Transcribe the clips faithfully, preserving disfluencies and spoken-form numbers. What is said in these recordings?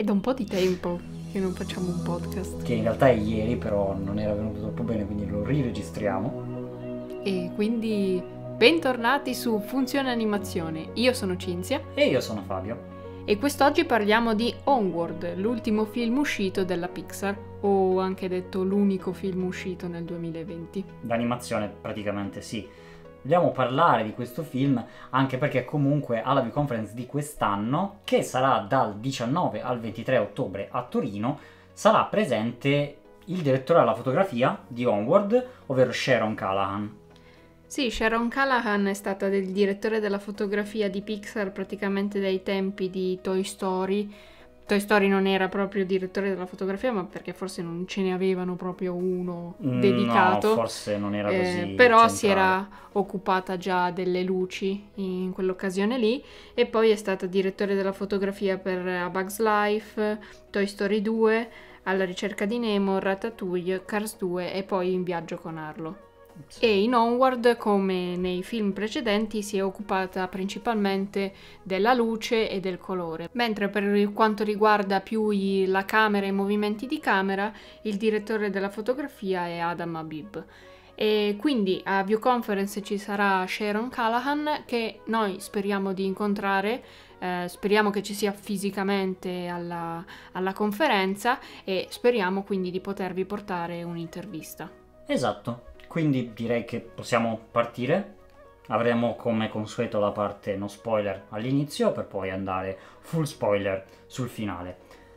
È da un po' di tempo che non facciamo un podcast. Che in realtà è ieri, però non era venuto troppo bene, quindi lo riregistriamo. E quindi bentornati su Funzione Animazione. Io sono Cinzia. E io sono Fabio. E quest'oggi parliamo di Onward, l'ultimo film uscito della Pixar, o anche detto l'unico film uscito nel duemilaventi. D'animazione praticamente sì. Vogliamo parlare di questo film anche perché comunque alla View Conference di quest'anno, che sarà dal diciannove al ventitré ottobre a Torino, sarà presente il direttore alla fotografia di Onward, ovvero Sharon Callahan. Sì, Sharon Callahan è stata il direttore della fotografia di Pixar praticamente dai tempi di Toy Story. Toy Story non era proprio direttore della fotografia, ma perché forse non ce ne avevano proprio uno dedicato. No, forse non era così eh, Però centrale. Si era occupata già delle luci in quell'occasione lì, e poi è stata direttore della fotografia per A Bug's Life, Toy Story due, Alla ricerca di Nemo, Ratatouille, Cars due e poi In viaggio con Arlo. Sì. E in Onward, come nei film precedenti, si è occupata principalmente della luce e del colore, mentre per quanto riguarda più i, la camera e i movimenti di camera, il direttore della fotografia è Adam Habib. E quindi a View Conference ci sarà Sharon Callahan, che noi speriamo di incontrare, eh, speriamo che ci sia fisicamente alla, alla conferenza, e speriamo quindi di potervi portare un'intervista. Esatto. Quindi direi che possiamo partire. Avremo come consueto la parte no spoiler all'inizio per poi andare full spoiler sul finale.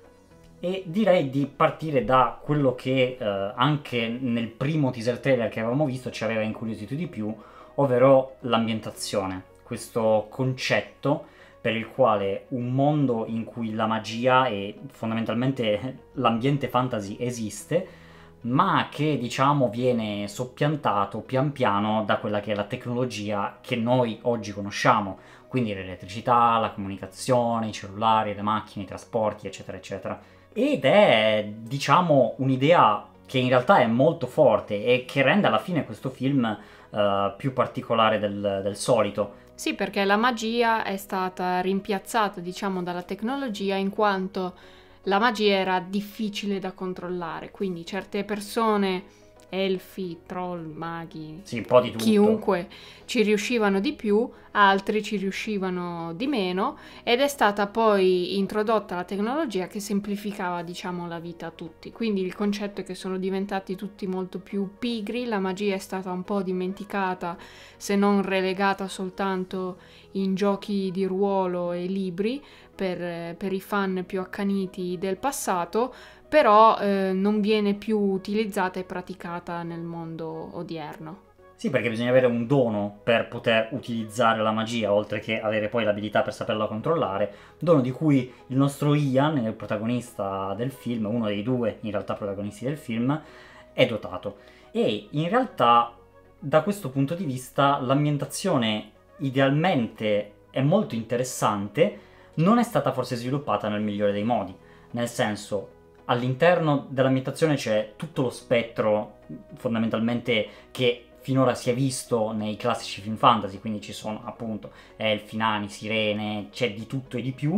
E direi di partire da quello che eh, anche nel primo teaser trailer che avevamo visto ci aveva incuriosito di più, ovvero l'ambientazione. Questo concetto per il quale un mondo in cui la magia e fondamentalmente l'ambiente fantasy esiste, ma che diciamo viene soppiantato pian piano da quella che è la tecnologia che noi oggi conosciamo, quindi l'elettricità, la comunicazione, i cellulari, le macchine, i trasporti, eccetera eccetera. Ed è diciamo un'idea che in realtà è molto forte e che rende alla fine questo film uh, più particolare del, del solito. Sì, perché la magia è stata rimpiazzata, diciamo, dalla tecnologia, in quanto la magia era difficile da controllare, quindi certe persone, elfi, troll, maghi, sì, un po' di tutto, chiunque, ci riuscivano di più, altri ci riuscivano di meno, ed è stata poi introdotta la tecnologia che semplificava, diciamo, la vita a tutti. Quindi il concetto è che sono diventati tutti molto più pigri, la magia è stata un po' dimenticata, se non relegata soltanto in giochi di ruolo e libri per, per i fan più accaniti del passato, però eh, non viene più utilizzata e praticata nel mondo odierno. Sì, perché bisogna avere un dono per poter utilizzare la magia, oltre che avere poi l'abilità per saperla controllare, dono di cui il nostro Ian, il protagonista del film, uno dei due in realtà protagonisti del film, è dotato. E in realtà da questo punto di vista l'ambientazione idealmente è molto interessante, non è stata forse sviluppata nel migliore dei modi, nel senso, all'interno dell'ambientazione c'è tutto lo spettro fondamentalmente che finora si è visto nei classici film fantasy, quindi ci sono appunto elfi, nani, sirene, c'è di tutto e di più.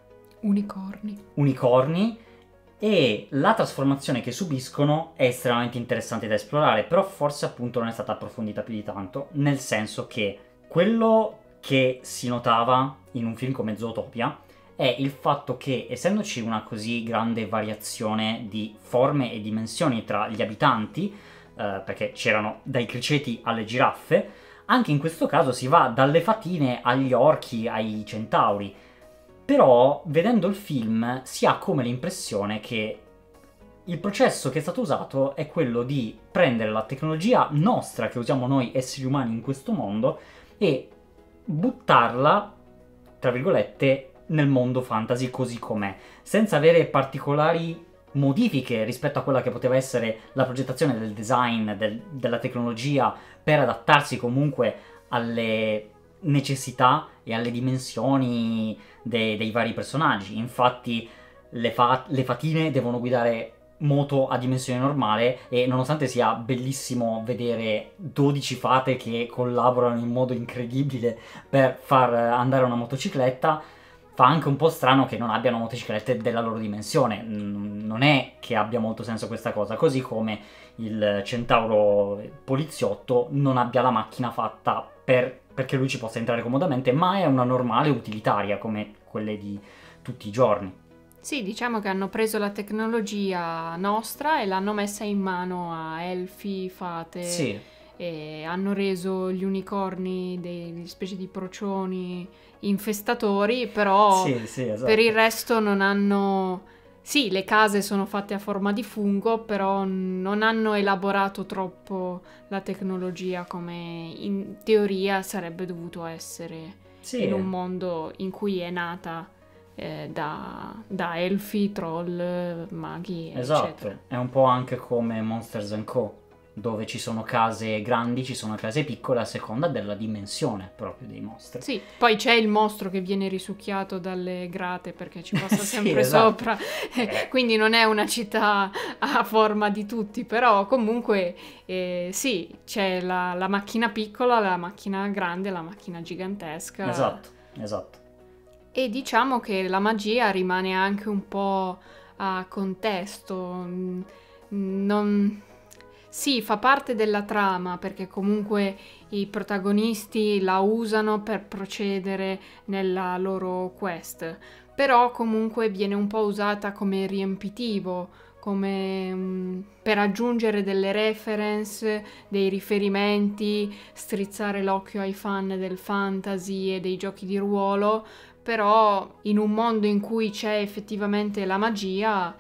Unicorni. Unicorni. E la trasformazione che subiscono è estremamente interessante da esplorare, però forse appunto non è stata approfondita più di tanto, nel senso che quello che si notava in un film come Zootopia è il fatto che, essendoci una così grande variazione di forme e dimensioni tra gli abitanti, eh, perché c'erano dai criceti alle giraffe, anche in questo caso si va dalle fatine agli orchi, ai centauri. Però, vedendo il film, si ha come l'impressione che il processo che è stato usato è quello di prendere la tecnologia nostra che usiamo noi esseri umani in questo mondo e buttarla, tra virgolette, nel mondo fantasy così com'è, senza avere particolari modifiche rispetto a quella che poteva essere la progettazione del design, del, della tecnologia, per adattarsi comunque alle necessità e alle dimensioni de, dei vari personaggi. Infatti le, fa, le fatine devono guidare moto a dimensione normale e nonostante sia bellissimo vedere dodici fate che collaborano in modo incredibile per far andare una motocicletta, fa anche un po' strano che non abbiano motociclette della loro dimensione. Non è che abbia molto senso questa cosa, così come il centauro poliziotto non abbia la macchina fatta per, perché lui ci possa entrare comodamente, ma è una normale utilitaria come quelle di tutti i giorni. Sì, diciamo che hanno preso la tecnologia nostra e l'hanno messa in mano a elfi, fate, Sì. e hanno reso gli unicorni delle specie di procioni infestatori, però Sì, sì, esatto. per il resto non hanno... Sì, le case sono fatte a forma di fungo, però non hanno elaborato troppo la tecnologia come in teoria sarebbe dovuto essere Sì. in un mondo in cui è nata eh, da, da elfi, troll, maghi, Esatto, eccetera. è un po' anche come Monsters and Co, dove ci sono case grandi, ci sono case piccole a seconda della dimensione proprio dei mostri. Sì, poi c'è il mostro che viene risucchiato dalle grate perché ci passa Sì, sempre esatto. sopra, quindi non è una città a forma di tutti, però comunque eh, sì, c'è la, la macchina piccola, la macchina grande, la macchina gigantesca. Esatto, esatto. E diciamo che la magia rimane anche un po' a contesto, mm, non... Sì, fa parte della trama perché comunque i protagonisti la usano per procedere nella loro quest, però comunque viene un po' usata come riempitivo, come mm, per aggiungere delle reference, dei riferimenti, strizzare l'occhio ai fan del fantasy e dei giochi di ruolo, però in un mondo in cui c'è effettivamente la magia,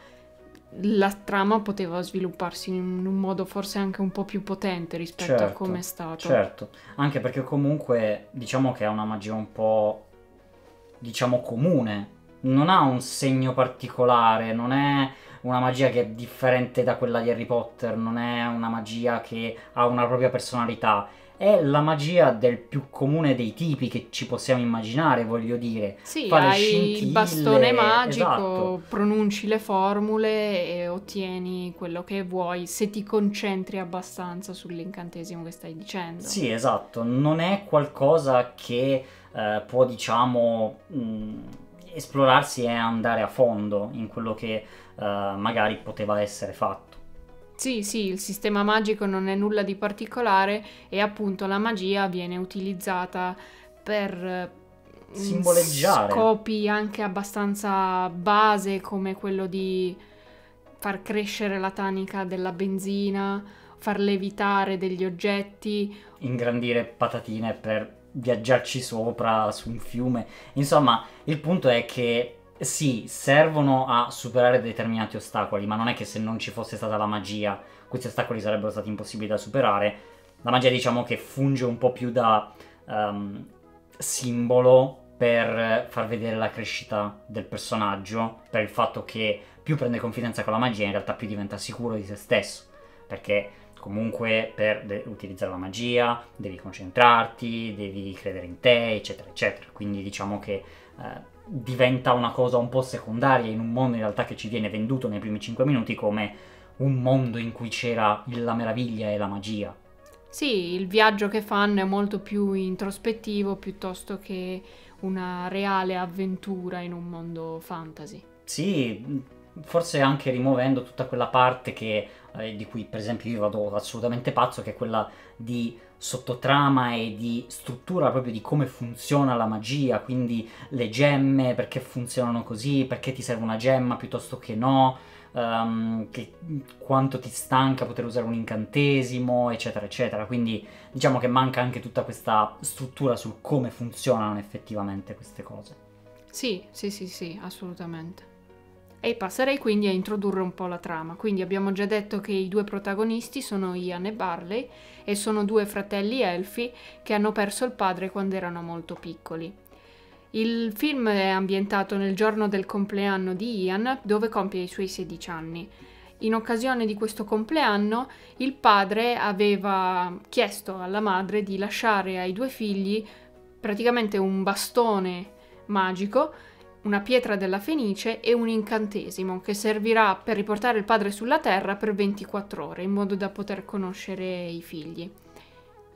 la trama poteva svilupparsi in un modo forse anche un po' più potente rispetto Certo, a come è stato. Certo, anche perché comunque diciamo che è una magia un po', diciamo, comune, non ha un segno particolare, non è una magia che è differente da quella di Harry Potter, non è una magia che ha una propria personalità, è la magia del più comune dei tipi che ci possiamo immaginare, voglio dire. Sì, Fa le hai il scintille, bastone magico, esatto. pronunci le formule e ottieni quello che vuoi se ti concentri abbastanza sull'incantesimo che stai dicendo. Sì, esatto, non è qualcosa che eh, può, diciamo, mh, esplorarsi e andare a fondo in quello che eh, magari poteva essere fatto. Sì, sì, il sistema magico non è nulla di particolare e appunto la magia viene utilizzata per eh, Simboleggiare. scopi anche abbastanza base come quello di far crescere la tanica della benzina, far levitare degli oggetti. Ingrandire patatine per viaggiarci sopra su un fiume. Insomma, il punto è che sì, servono a superare determinati ostacoli, ma non è che se non ci fosse stata la magia, questi ostacoli sarebbero stati impossibili da superare. La magia, diciamo, che funge un po' più da um, simbolo per far vedere la crescita del personaggio, per il fatto che più prende confidenza con la magia, in realtà più diventa sicuro di se stesso, perché comunque per de- utilizzare la magia devi concentrarti, devi credere in te, eccetera, eccetera. Quindi diciamo che eh, diventa una cosa un po' secondaria in un mondo in realtà che ci viene venduto nei primi cinque minuti come un mondo in cui c'era la meraviglia e la magia. Sì, il viaggio che fanno è molto più introspettivo piuttosto che una reale avventura in un mondo fantasy. Sì, forse anche rimuovendo tutta quella parte che, eh, di cui per esempio io vado assolutamente pazzo, che è quella di sottotrama e di struttura proprio di come funziona la magia, quindi le gemme, perché funzionano così, perché ti serve una gemma piuttosto che no, um, che, quanto ti stanca poter usare un incantesimo, eccetera, eccetera. Quindi diciamo che manca anche tutta questa struttura sul come funzionano effettivamente queste cose. Sì, sì, sì, sì, assolutamente. E passerei quindi a introdurre un po' la trama. Quindi abbiamo già detto che i due protagonisti sono Ian e Barley e sono due fratelli elfi che hanno perso il padre quando erano molto piccoli. Il film è ambientato nel giorno del compleanno di Ian, dove compie i suoi sedici anni. In occasione di questo compleanno, il padre aveva chiesto alla madre di lasciare ai due figli praticamente un bastone magico, una pietra della Fenice e un incantesimo che servirà per riportare il padre sulla terra per ventiquattro ore in modo da poter conoscere i figli.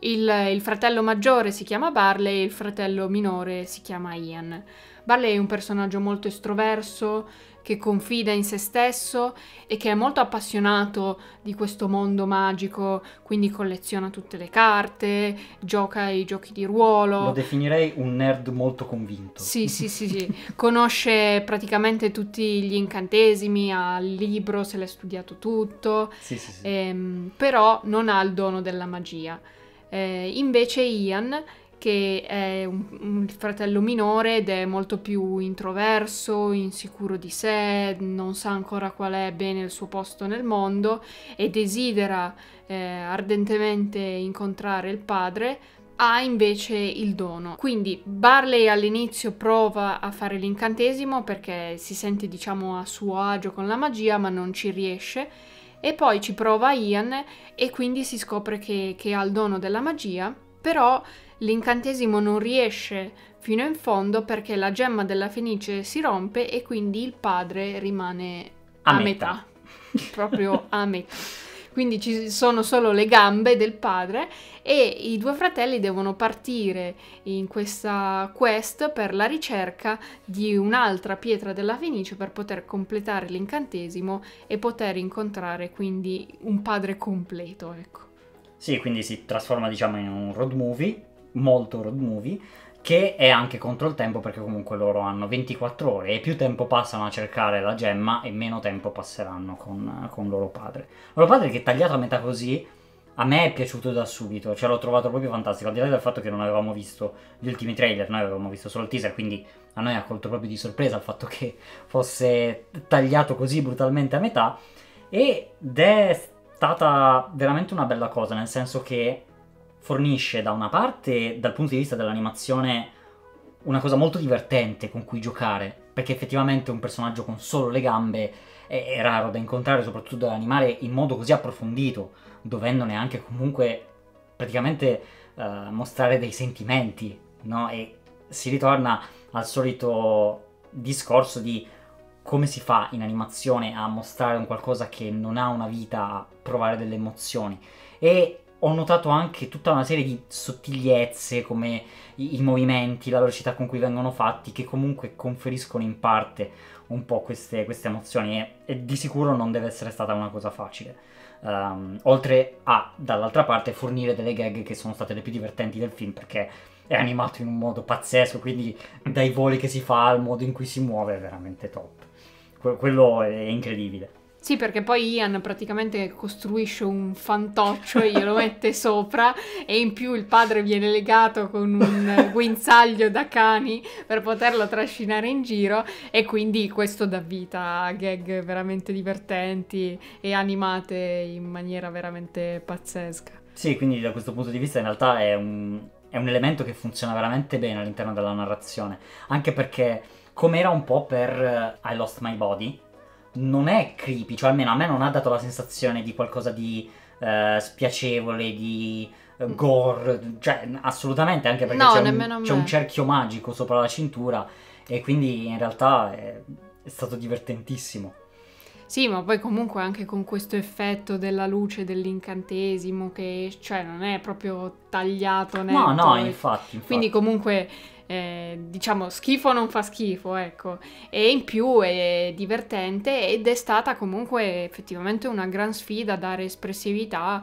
Il, il fratello maggiore si chiama Barley e il fratello minore si chiama Ian. Barley è un personaggio molto estroverso, che confida in se stesso e che è molto appassionato di questo mondo magico, quindi colleziona tutte le carte, gioca ai giochi di ruolo. Lo definirei un nerd molto convinto. Sì, sì, sì, sì. Conosce praticamente tutti gli incantesimi, ha il libro, se l'è studiato tutto, Sì, sì, sì. ehm, però non ha il dono della magia. Eh, invece Ian, che è un, un fratello minore ed è molto più introverso, insicuro di sé, non sa ancora qual è bene il suo posto nel mondo e desidera eh, ardentemente incontrare il padre, ha invece il dono. Quindi Barley all'inizio prova a fare l'incantesimo perché si sente, diciamo, a suo agio con la magia, ma non ci riesce. E poi ci prova Ian e quindi si scopre che, che ha il dono della magia, però l'incantesimo non riesce fino in fondo perché la gemma della Fenice si rompe e quindi il padre rimane a, A metà. metà. Proprio a metà. Quindi ci sono solo le gambe del padre e i due fratelli devono partire in questa quest per la ricerca di un'altra pietra della Fenice per poter completare l'incantesimo e poter incontrare quindi un padre completo, ecco. Sì, quindi si trasforma, diciamo, in un road movie, molto road movie, che è anche contro il tempo perché comunque loro hanno ventiquattro ore e più tempo passano a cercare la gemma e meno tempo passeranno con, con loro padre. Loro padre che tagliato a metà così, a me è piaciuto da subito, cioè l'ho trovato proprio fantastico, al di là del fatto che non avevamo visto gli ultimi trailer, noi avevamo visto solo il teaser, quindi a noi ha colto proprio di sorpresa il fatto che fosse tagliato così brutalmente a metà, ed è stata veramente una bella cosa, nel senso che fornisce da una parte, dal punto di vista dell'animazione, una cosa molto divertente con cui giocare, perché effettivamente un personaggio con solo le gambe è, è raro da incontrare, soprattutto da animare in modo così approfondito, dovendone anche comunque praticamente uh, mostrare dei sentimenti, no? E si ritorna al solito discorso di come si fa in animazione a mostrare un qualcosa che non ha una vita, a provare delle emozioni. E ho notato anche tutta una serie di sottigliezze come i, i movimenti, la velocità con cui vengono fatti, che comunque conferiscono in parte un po' queste, queste emozioni e, e di sicuro non deve essere stata una cosa facile. Um, oltre a, dall'altra parte, fornire delle gag che sono state le più divertenti del film perché è animato in un modo pazzesco, quindi dai voli che si fa al modo in cui si muove è veramente top. Que- quello è incredibile. Sì, perché poi Ian praticamente costruisce un fantoccio e glielo mette sopra e in più il padre viene legato con un guinzaglio da cani per poterlo trascinare in giro e quindi questo dà vita a gag veramente divertenti e animate in maniera veramente pazzesca. Sì, quindi da questo punto di vista in realtà è un, è un elemento che funziona veramente bene all'interno della narrazione, anche perché come era un po' per uh, I Lost My Body, non è creepy, cioè almeno a me non ha dato la sensazione di qualcosa di uh, spiacevole, di uh, gore, cioè assolutamente, anche perché No, c'è, nemmeno a un, me. c'è un cerchio magico sopra la cintura e quindi in realtà è, è stato divertentissimo. Sì, ma poi comunque anche con questo effetto della luce dell'incantesimo che, cioè, non è proprio tagliato netto. No, no, e- infatti, infatti. Quindi comunque, eh, diciamo, schifo non fa schifo, ecco. E in più è divertente ed è stata comunque effettivamente una gran sfida dare espressività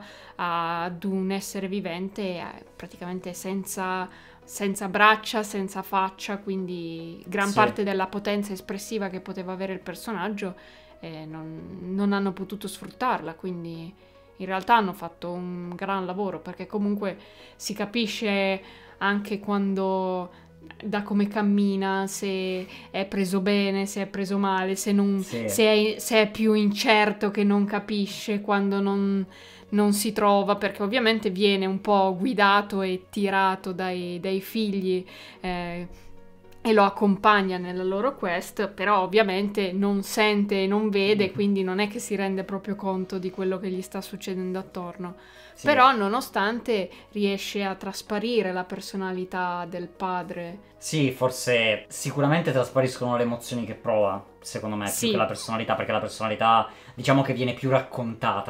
ad un essere vivente eh, praticamente senza, senza braccia, senza faccia, quindi gran Sì. parte della potenza espressiva che poteva avere il personaggio eh, non, non hanno potuto sfruttarla, quindi in realtà hanno fatto un gran lavoro perché comunque si capisce anche quando da come cammina, se è preso bene, se è preso male, se, non, Sì. se, è, se è più incerto che non capisce quando non, non si trova, perché ovviamente viene un po' guidato e tirato dai, dai figli eh, e lo accompagna nella loro quest, però ovviamente non sente e non vede, quindi non è che si rende proprio conto di quello che gli sta succedendo attorno. Sì. Però nonostante riesce a trasparire la personalità del padre. Sì, forse sicuramente traspariscono le emozioni che prova, secondo me, Sì. più che la personalità, perché la personalità diciamo che viene più raccontata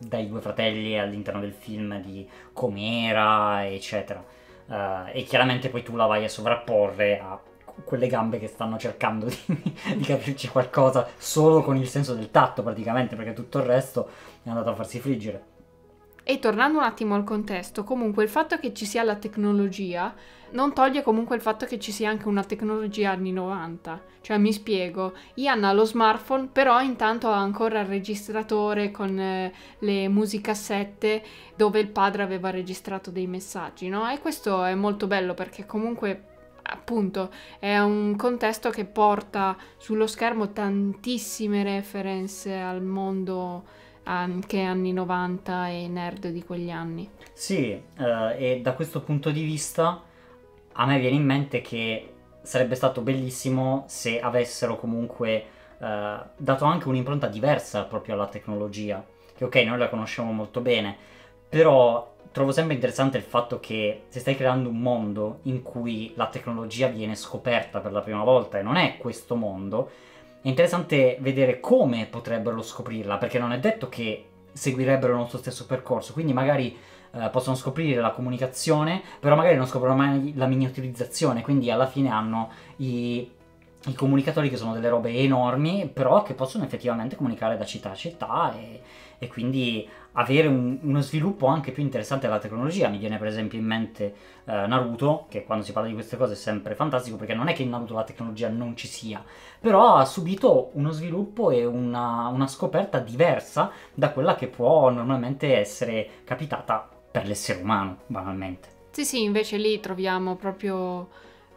dai due fratelli all'interno del film di com'era, eccetera. Uh, e chiaramente poi tu la vai a sovrapporre a quelle gambe che stanno cercando di, di capirci qualcosa solo con il senso del tatto praticamente, perché tutto il resto è andato a farsi friggere. E tornando un attimo al contesto, comunque il fatto che ci sia la tecnologia non toglie comunque il fatto che ci sia anche una tecnologia anni novanta. Cioè, mi spiego, Ian ha lo smartphone, però intanto ha ancora il registratore con eh, le musicassette dove il padre aveva registrato dei messaggi, no? E questo è molto bello perché comunque, appunto, è un contesto che porta sullo schermo tantissime referenze al mondo anche anni novanta e nerd di quegli anni. Sì, eh, e da questo punto di vista a me viene in mente che sarebbe stato bellissimo se avessero comunque eh, dato anche un'impronta diversa proprio alla tecnologia, che ok, noi la conosciamo molto bene, però trovo sempre interessante il fatto che se stai creando un mondo in cui la tecnologia viene scoperta per la prima volta e non è questo mondo, è interessante vedere come potrebbero scoprirla, perché non è detto che seguirebbero il nostro stesso percorso, quindi magari eh, possono scoprire la comunicazione, però magari non scoprono mai la miniaturizzazione, quindi alla fine hanno i, i comunicatori che sono delle robe enormi, però che possono effettivamente comunicare da città a città e, e quindi avere un, uno sviluppo anche più interessante della tecnologia. Mi viene per esempio in mente eh, Naruto, che quando si parla di queste cose è sempre fantastico, perché non è che in Naruto la tecnologia non ci sia, però ha subito uno sviluppo e una, una scoperta diversa da quella che può normalmente essere capitata per l'essere umano, banalmente. Sì, sì, invece lì troviamo proprio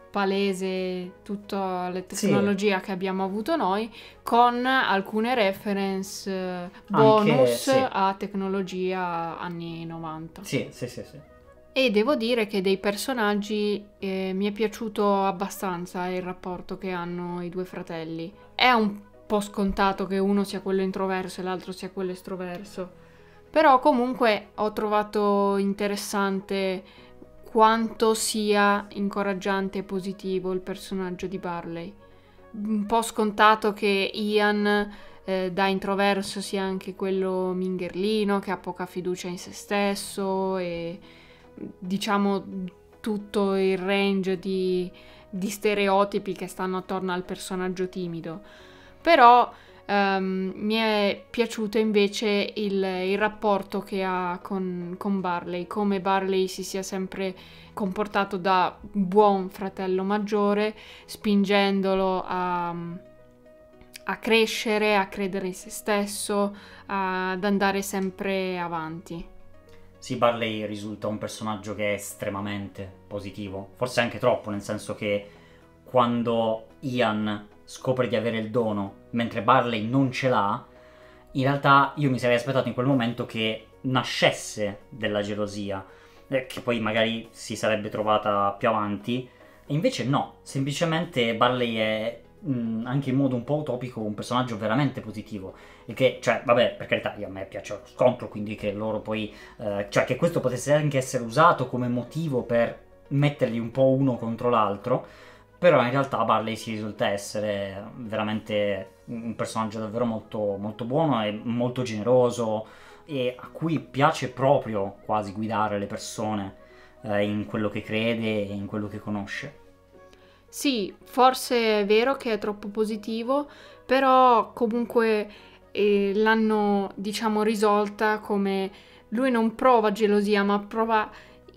palese tutta la tecnologia sì. che abbiamo avuto noi, con alcune reference bonus Anche, sì. a tecnologia anni novanta. Sì, sì, sì, sì. E devo dire che dei personaggi eh, mi è piaciuto abbastanza il rapporto che hanno i due fratelli. È un po' scontato che uno sia quello introverso e l'altro sia quello estroverso, però comunque ho trovato interessante quanto sia incoraggiante e positivo il personaggio di Barley. Un po' scontato che Ian eh, da introverso sia anche quello mingherlino, che ha poca fiducia in se stesso e diciamo tutto il range di, di stereotipi che stanno attorno al personaggio timido. Però Um, mi è piaciuto invece il, il rapporto che ha con, con Barley, come Barley si sia sempre comportato da buon fratello maggiore, spingendolo a, a crescere, a credere in se stesso, a, ad andare sempre avanti. Sì, Barley risulta un personaggio che è estremamente positivo, forse anche troppo, nel senso che quando Ian scopre di avere il dono mentre Barley non ce l'ha, in realtà io mi sarei aspettato in quel momento che nascesse della gelosia, eh, che poi magari si sarebbe trovata più avanti, e invece no, semplicemente Barley è mh, anche in modo un po' utopico un personaggio veramente positivo, e che, cioè, vabbè, per carità, io, a me piace lo scontro, quindi che loro poi, eh, cioè che questo potesse anche essere usato come motivo per metterli un po' uno contro l'altro. Però in realtà Barley si risulta essere veramente un personaggio davvero molto, molto buono e molto generoso, e a cui piace proprio quasi guidare le persone eh, in quello che crede e in quello che conosce. Sì, forse è vero che è troppo positivo, però comunque eh, l'hanno, diciamo, risolta come lui non prova gelosia, ma prova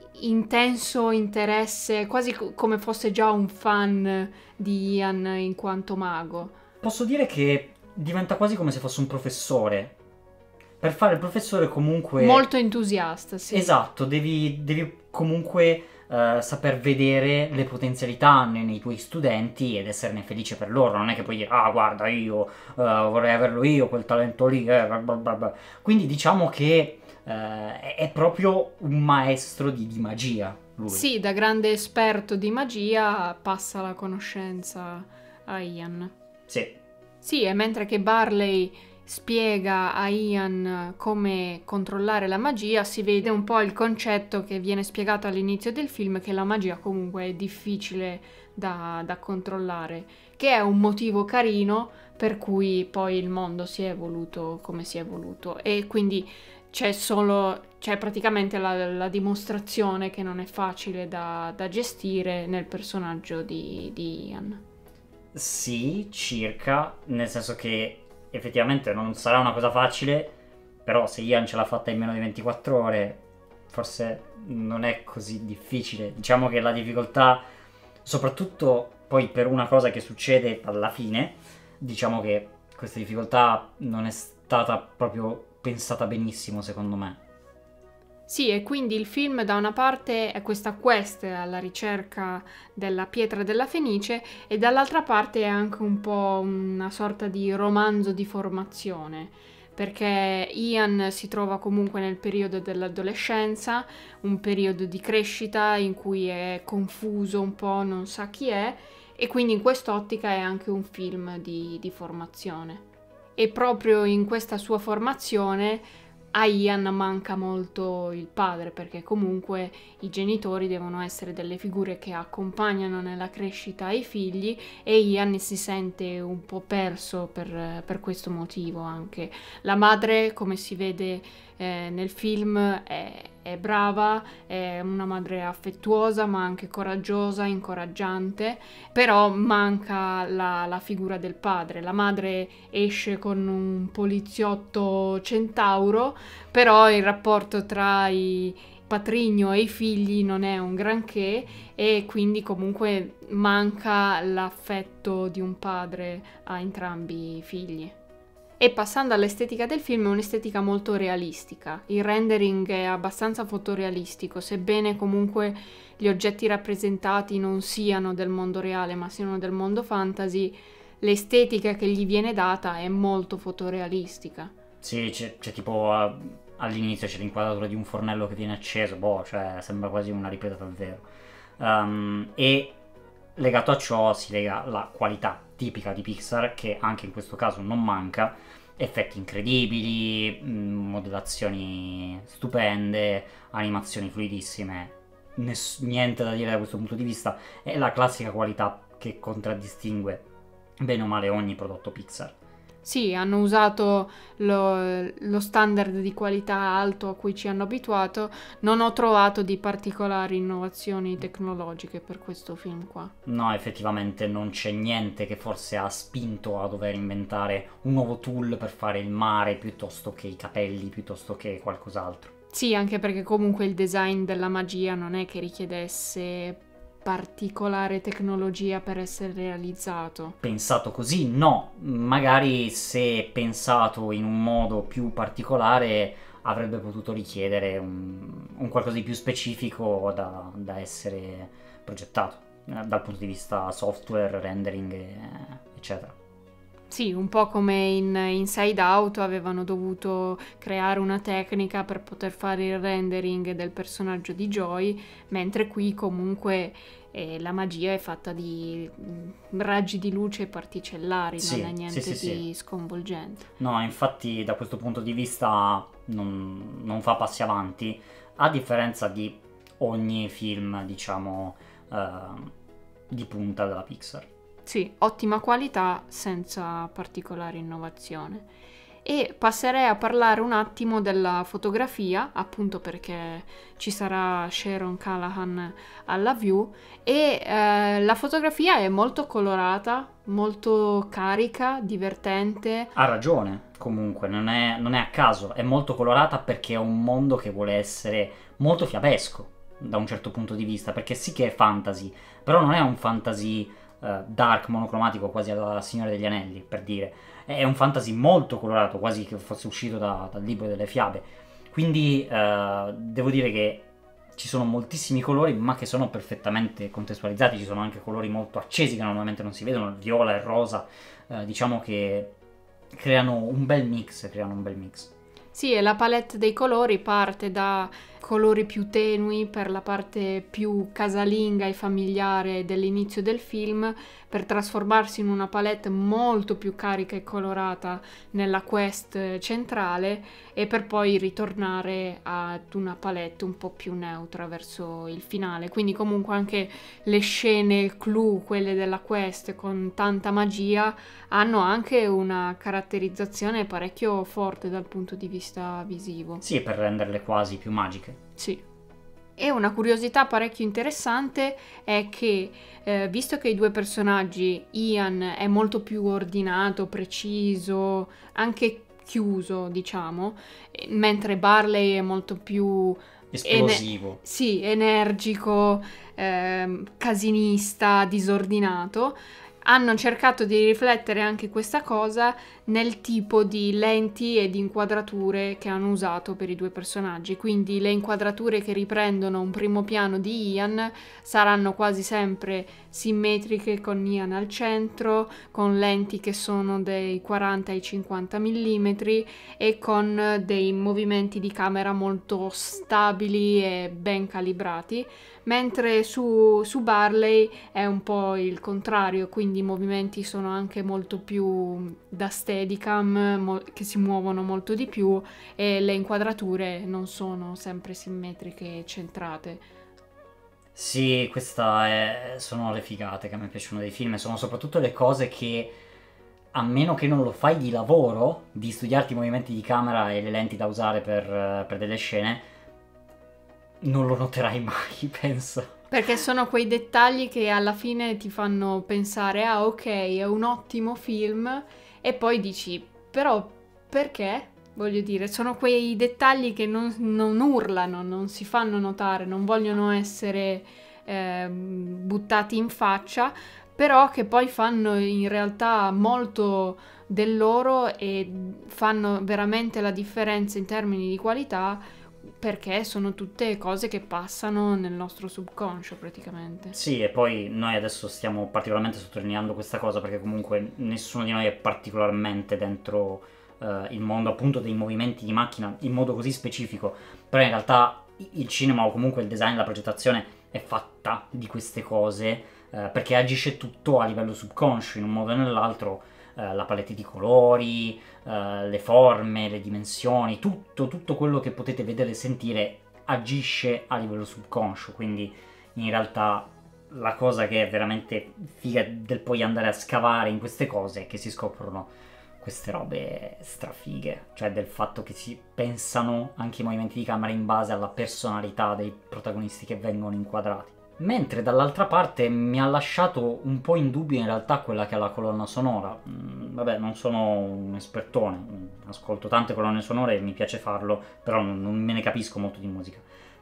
intenso interesse, quasi co- come fosse già un fan di Ian in quanto mago. Posso dire che diventa quasi come se fosse un professore. Per fare il professore comunque... Molto entusiasta, sì. Esatto, devi, devi comunque uh, saper vedere le potenzialità nei, nei tuoi studenti ed esserne felice per loro. Non è che puoi dire, ah guarda, io uh, vorrei averlo io, quel talento lì. Eh, bla bla bla. Quindi diciamo che Uh, è proprio un maestro di, di magia, lui. Sì, da grande esperto di magia passa la conoscenza a Ian. Sì. Sì, e mentre che Barley spiega a Ian come controllare la magia, si vede un po' il concetto che viene spiegato all'inizio del film, che la magia comunque è difficile da, da controllare, che è un motivo carino per cui poi il mondo si è evoluto come si è evoluto, e quindi c'è solo, c'è praticamente la, la dimostrazione che non è facile da, da gestire nel personaggio di, di Ian. Sì, circa, nel senso che effettivamente non sarà una cosa facile, però se Ian ce l'ha fatta in meno di ventiquattro ore, forse non è così difficile. Diciamo che la difficoltà, soprattutto poi per una cosa che succede alla fine, diciamo che questa difficoltà non è stata proprio pensata benissimo, secondo me. Sì, e quindi il film da una parte è questa quest alla ricerca della pietra della Fenice e dall'altra parte è anche un po' una sorta di romanzo di formazione, perché Ian si trova comunque nel periodo dell'adolescenza, un periodo di crescita in cui è confuso un po', non sa chi è, e quindi in quest'ottica è anche un film di, di formazione. E proprio in questa sua formazione a Ian manca molto il padre, perché comunque i genitori devono essere delle figure che accompagnano nella crescita i figli e Ian si sente un po' perso per, per questo motivo anche. La madre, come si vede eh, nel film, è, è brava, è una madre affettuosa ma anche coraggiosa, incoraggiante, però manca la, la figura del padre. La madre esce con un poliziotto centauro, però il rapporto tra i patrigno e i figli non è un granché e quindi comunque manca l'affetto di un padre a entrambi i figli. E passando all'estetica del film, è un'estetica molto realistica. Il rendering è abbastanza fotorealistico, sebbene comunque gli oggetti rappresentati non siano del mondo reale ma siano del mondo fantasy, l'estetica che gli viene data è molto fotorealistica. Sì, c'è, c'è tipo a- all'inizio c'è l'inquadratura di un fornello che viene acceso, boh, cioè sembra quasi una ripresa dal vero. Um, e legato a ciò si lega la qualità tipica di Pixar, che anche in questo caso non manca, effetti incredibili, mh, modellazioni stupende, animazioni fluidissime, ness- niente da dire da questo punto di vista, è la classica qualità che contraddistingue bene o male ogni prodotto Pixar. Sì, hanno usato lo, lo standard di qualità alto a cui ci hanno abituato. Non ho trovato di particolari innovazioni tecnologiche per questo film qua. No, effettivamente non c'è niente che forse ha spinto a dover inventare un nuovo tool per fare il mare piuttosto che i capelli, piuttosto che qualcos'altro. Sì, anche perché comunque il design della magia non è che richiedesse particolare tecnologia per essere realizzato. Pensato così, no. Magari se pensato in un modo più particolare avrebbe potuto richiedere un, un qualcosa di più specifico da, da essere progettato eh, dal punto di vista software, rendering, e- eccetera. Sì, un po' come in Inside Out avevano dovuto creare una tecnica per poter fare il rendering del personaggio di Joy, mentre qui comunque eh, la magia è fatta di mm, raggi di luce particellari, Sì, non è niente sì, sì, di sì. sconvolgente. No, infatti da questo punto di vista non, non fa passi avanti, a differenza di ogni film, diciamo, eh, di punta della Pixar. Sì, ottima qualità senza particolare innovazione. E passerei a parlare un attimo della fotografia, appunto perché ci sarà Sharon Callahan alla View e eh, la fotografia è molto colorata, molto carica, divertente. Ha ragione, comunque, non è, non è a caso, è molto colorata perché è un mondo che vuole essere molto fiabesco da un certo punto di vista, perché sì che è fantasy, però non è un fantasy eh, dark, monocromatico, quasi alla Signore degli Anelli, per dire. È un fantasy molto colorato, quasi che fosse uscito da- dal libro delle fiabe. Quindi eh, devo dire che ci sono moltissimi colori, ma che sono perfettamente contestualizzati. Ci sono anche colori molto accesi che normalmente non si vedono, il viola e il rosa. Eh, diciamo che creano un bel mix, creano un bel mix. Sì, e la palette dei colori parte da colori più tenui per la parte più casalinga e familiare dell'inizio del film, per trasformarsi in una palette molto più carica e colorata nella quest centrale e per poi ritornare ad una palette un po' più neutra verso il finale. Quindi comunque anche le scene clou, quelle della quest con tanta magia, hanno anche una caratterizzazione parecchio forte dal punto di vista visivo. Sì, per renderle quasi più magiche. Sì. E una curiosità parecchio interessante è che, eh, visto che i due personaggi, Ian è molto più ordinato, preciso, anche chiuso, diciamo, mentre Barley è molto più esplosivo. Ene- sì, energico, ehm, casinista, disordinato. Hanno cercato di riflettere anche questa cosa nel tipo di lenti e di inquadrature che hanno usato per i due personaggi. Quindi le inquadrature che riprendono un primo piano di Ian saranno quasi sempre simmetriche, con Ian al centro, con lenti che sono dei quaranta ai cinquanta millimetri e con dei movimenti di camera molto stabili e ben calibrati. Mentre su, su Barley è un po' il contrario, quindi i movimenti sono anche molto più da Steadicam, mo- che si muovono molto di più, e le inquadrature non sono sempre simmetriche e centrate. Sì, queste sono le figate che a me piacciono dei film, sono soprattutto le cose che, a meno che non lo fai di lavoro, di studiarti i movimenti di camera e le lenti da usare per, per delle scene, non lo noterai mai, penso. Perché sono quei dettagli che alla fine ti fanno pensare, ah ok, è un ottimo film, e poi dici, però perché? Voglio dire, sono quei dettagli che non, non urlano, non si fanno notare, non vogliono essere eh, buttati in faccia, però che poi fanno in realtà molto del loro e fanno veramente la differenza in termini di qualità, perché sono tutte cose che passano nel nostro subconscio praticamente. Sì, e poi noi adesso stiamo particolarmente sottolineando questa cosa perché comunque nessuno di noi è particolarmente dentro uh, il mondo appunto dei movimenti di macchina in modo così specifico, però in realtà il cinema o comunque il design, la progettazione è fatta di queste cose uh, perché agisce tutto a livello subconscio in un modo o nell'altro. Uh, la palette di colori, uh, le forme, le dimensioni, tutto, tutto quello che potete vedere e sentire agisce a livello subconscio, quindi in realtà la cosa che è veramente figa del poi andare a scavare in queste cose è che si scoprono queste robe strafighe, cioè del fatto che si pensano anche i movimenti di camera in base alla personalità dei protagonisti che vengono inquadrati. Mentre dall'altra parte mi ha lasciato un po' in dubbio in realtà quella che è la colonna sonora. Mm, vabbè, non sono un espertone, mm, ascolto tante colonne sonore e mi piace farlo, però non, non me ne capisco molto di musica.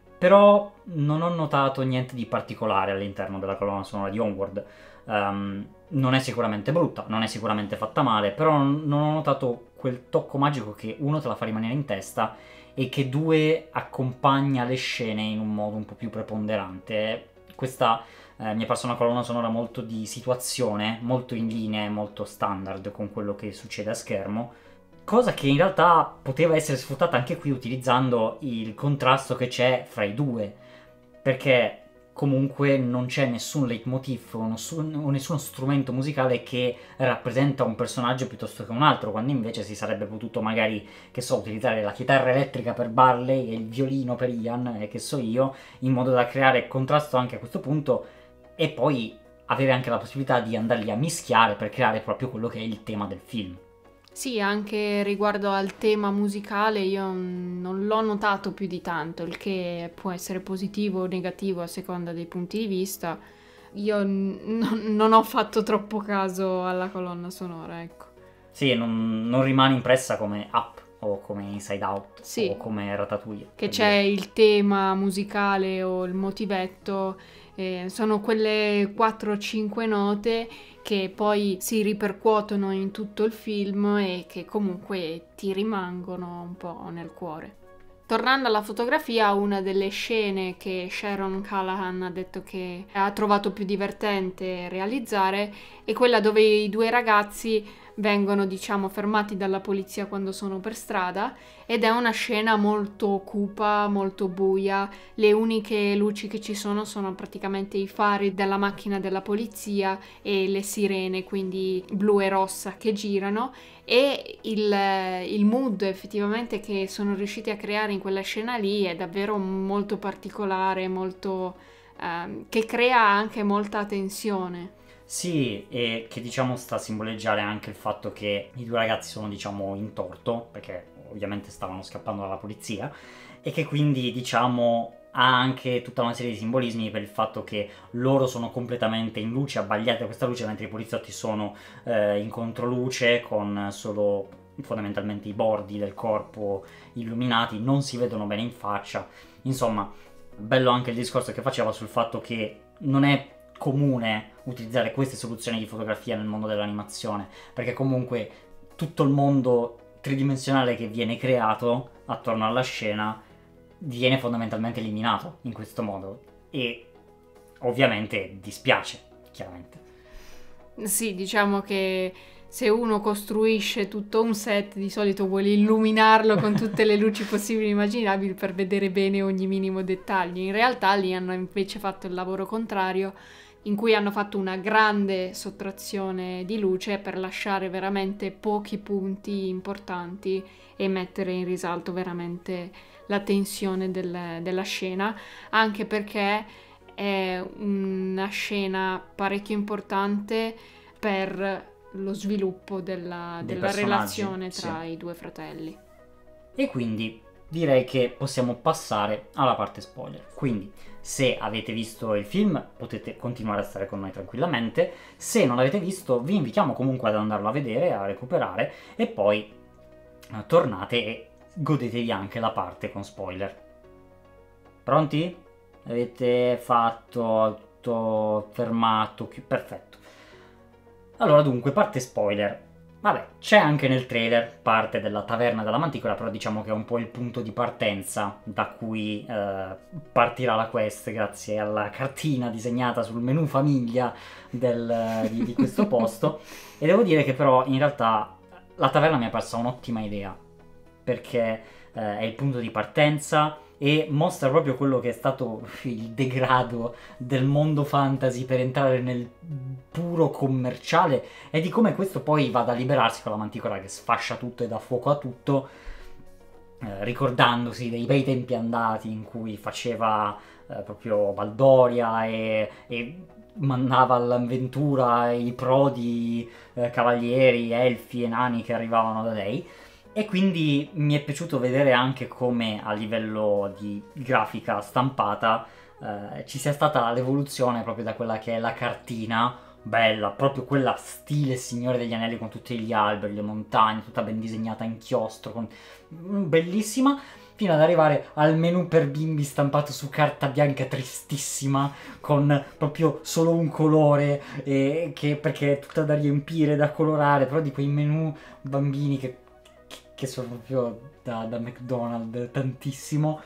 Però non ho notato niente di particolare all'interno della colonna sonora di Onward. Um, non è sicuramente brutta, non è sicuramente fatta male, però non, non ho notato quel tocco magico che uno te la fa rimanere in testa e che due accompagna le scene in un modo un po' più preponderante. Questa eh, mi è parsa una colonna sonora molto di situazione, molto in linea e molto standard con quello che succede a schermo, cosa che in realtà poteva essere sfruttata anche qui utilizzando il contrasto che c'è fra i due, perché comunque non c'è nessun leitmotiv o nessun, o nessuno strumento musicale che rappresenta un personaggio piuttosto che un altro, quando invece si sarebbe potuto magari, che so, utilizzare la chitarra elettrica per Barley e il violino per Ian e che so io, in modo da creare contrasto anche a questo punto e poi avere anche la possibilità di andarli a mischiare per creare proprio quello che è il tema del film. Sì, anche riguardo al tema musicale io non l'ho notato più di tanto, il che può essere positivo o negativo a seconda dei punti di vista. Io n- non ho fatto troppo caso alla colonna sonora, ecco. Sì, non, non rimane impressa come Up o come Inside Out Sì, o come Ratatouille. che c'è dire. Il tema musicale o il motivetto, eh, sono quelle quattro o cinque note che poi si ripercuotono in tutto il film e che comunque ti rimangono un po' nel cuore. Tornando alla fotografia, una delle scene che Sharon Callahan ha detto che ha trovato più divertente realizzare è quella dove i due ragazzi vengono, diciamo, fermati dalla polizia quando sono per strada, ed è una scena molto cupa, molto buia. Le uniche luci che ci sono sono praticamente i fari della macchina della polizia e le sirene, quindi blu e rossa, che girano, e il, il mood effettivamente che sono riusciti a creare in quella scena lì è davvero molto particolare, molto ehm, che crea anche molta tensione. Sì, e che diciamo sta a simboleggiare anche il fatto che i due ragazzi sono diciamo in torto, perché ovviamente stavano scappando dalla polizia, e che quindi diciamo ha anche tutta una serie di simbolismi per il fatto che loro sono completamente in luce, abbagliati da questa luce, mentre i poliziotti sono eh, in controluce con solo fondamentalmente i bordi del corpo illuminati, non si vedono bene in faccia. Insomma, bello anche il discorso che faceva sul fatto che non è comune utilizzare queste soluzioni di fotografia nel mondo dell'animazione, perché comunque tutto il mondo tridimensionale che viene creato attorno alla scena viene fondamentalmente eliminato in questo modo, e ovviamente dispiace, chiaramente. Sì, diciamo che se uno costruisce tutto un set, di solito vuole illuminarlo con tutte le luci possibili e immaginabili per vedere bene ogni minimo dettaglio. In realtà lì hanno invece fatto il lavoro contrario, in cui hanno fatto una grande sottrazione di luce per lasciare veramente pochi punti importanti e mettere in risalto veramente la tensione del- della scena, anche perché è una scena parecchio importante per lo sviluppo della, Dei della personaggi, relazione tra sì. i due fratelli. E quindi direi che possiamo passare alla parte spoiler. Quindi, se avete visto il film, potete continuare a stare con noi tranquillamente. Se non l'avete visto, vi invitiamo comunque ad andarlo a vedere, a recuperare, e poi eh, tornate e godetevi anche la parte con spoiler. Pronti? Avete fatto tutto fermato? Chi- Perfetto. Allora, dunque, parte spoiler. Vabbè, c'è anche nel trailer parte della taverna della manticola, però diciamo che è un po' il punto di partenza da cui eh, partirà la quest, grazie alla cartina disegnata sul menu famiglia del- di, di questo posto. E devo dire che però in realtà la taverna mi è parsa un'ottima idea, perché eh, è il punto di partenza e mostra proprio quello che è stato il degrado del mondo fantasy per entrare nel puro commerciale, e di come questo poi vada a liberarsi con la manticora che sfascia tutto e dà fuoco a tutto, eh, ricordandosi dei bei tempi andati in cui faceva eh, proprio baldoria e, e mandava all'avventura i prodi eh, cavalieri, elfi e nani che arrivavano da lei. E quindi mi è piaciuto vedere anche come a livello di grafica stampata eh, ci sia stata l'evoluzione proprio da quella che è la cartina, bella, proprio quella stile Signore degli Anelli con tutti gli alberi, le montagne, tutta ben disegnata a inchiostro, con... bellissima, fino ad arrivare al menu per bimbi stampato su carta bianca tristissima, con proprio solo un colore, e che, perché è tutta da riempire, da colorare, però di quei menu bambini che che sono proprio da, da McDonald's tantissimo.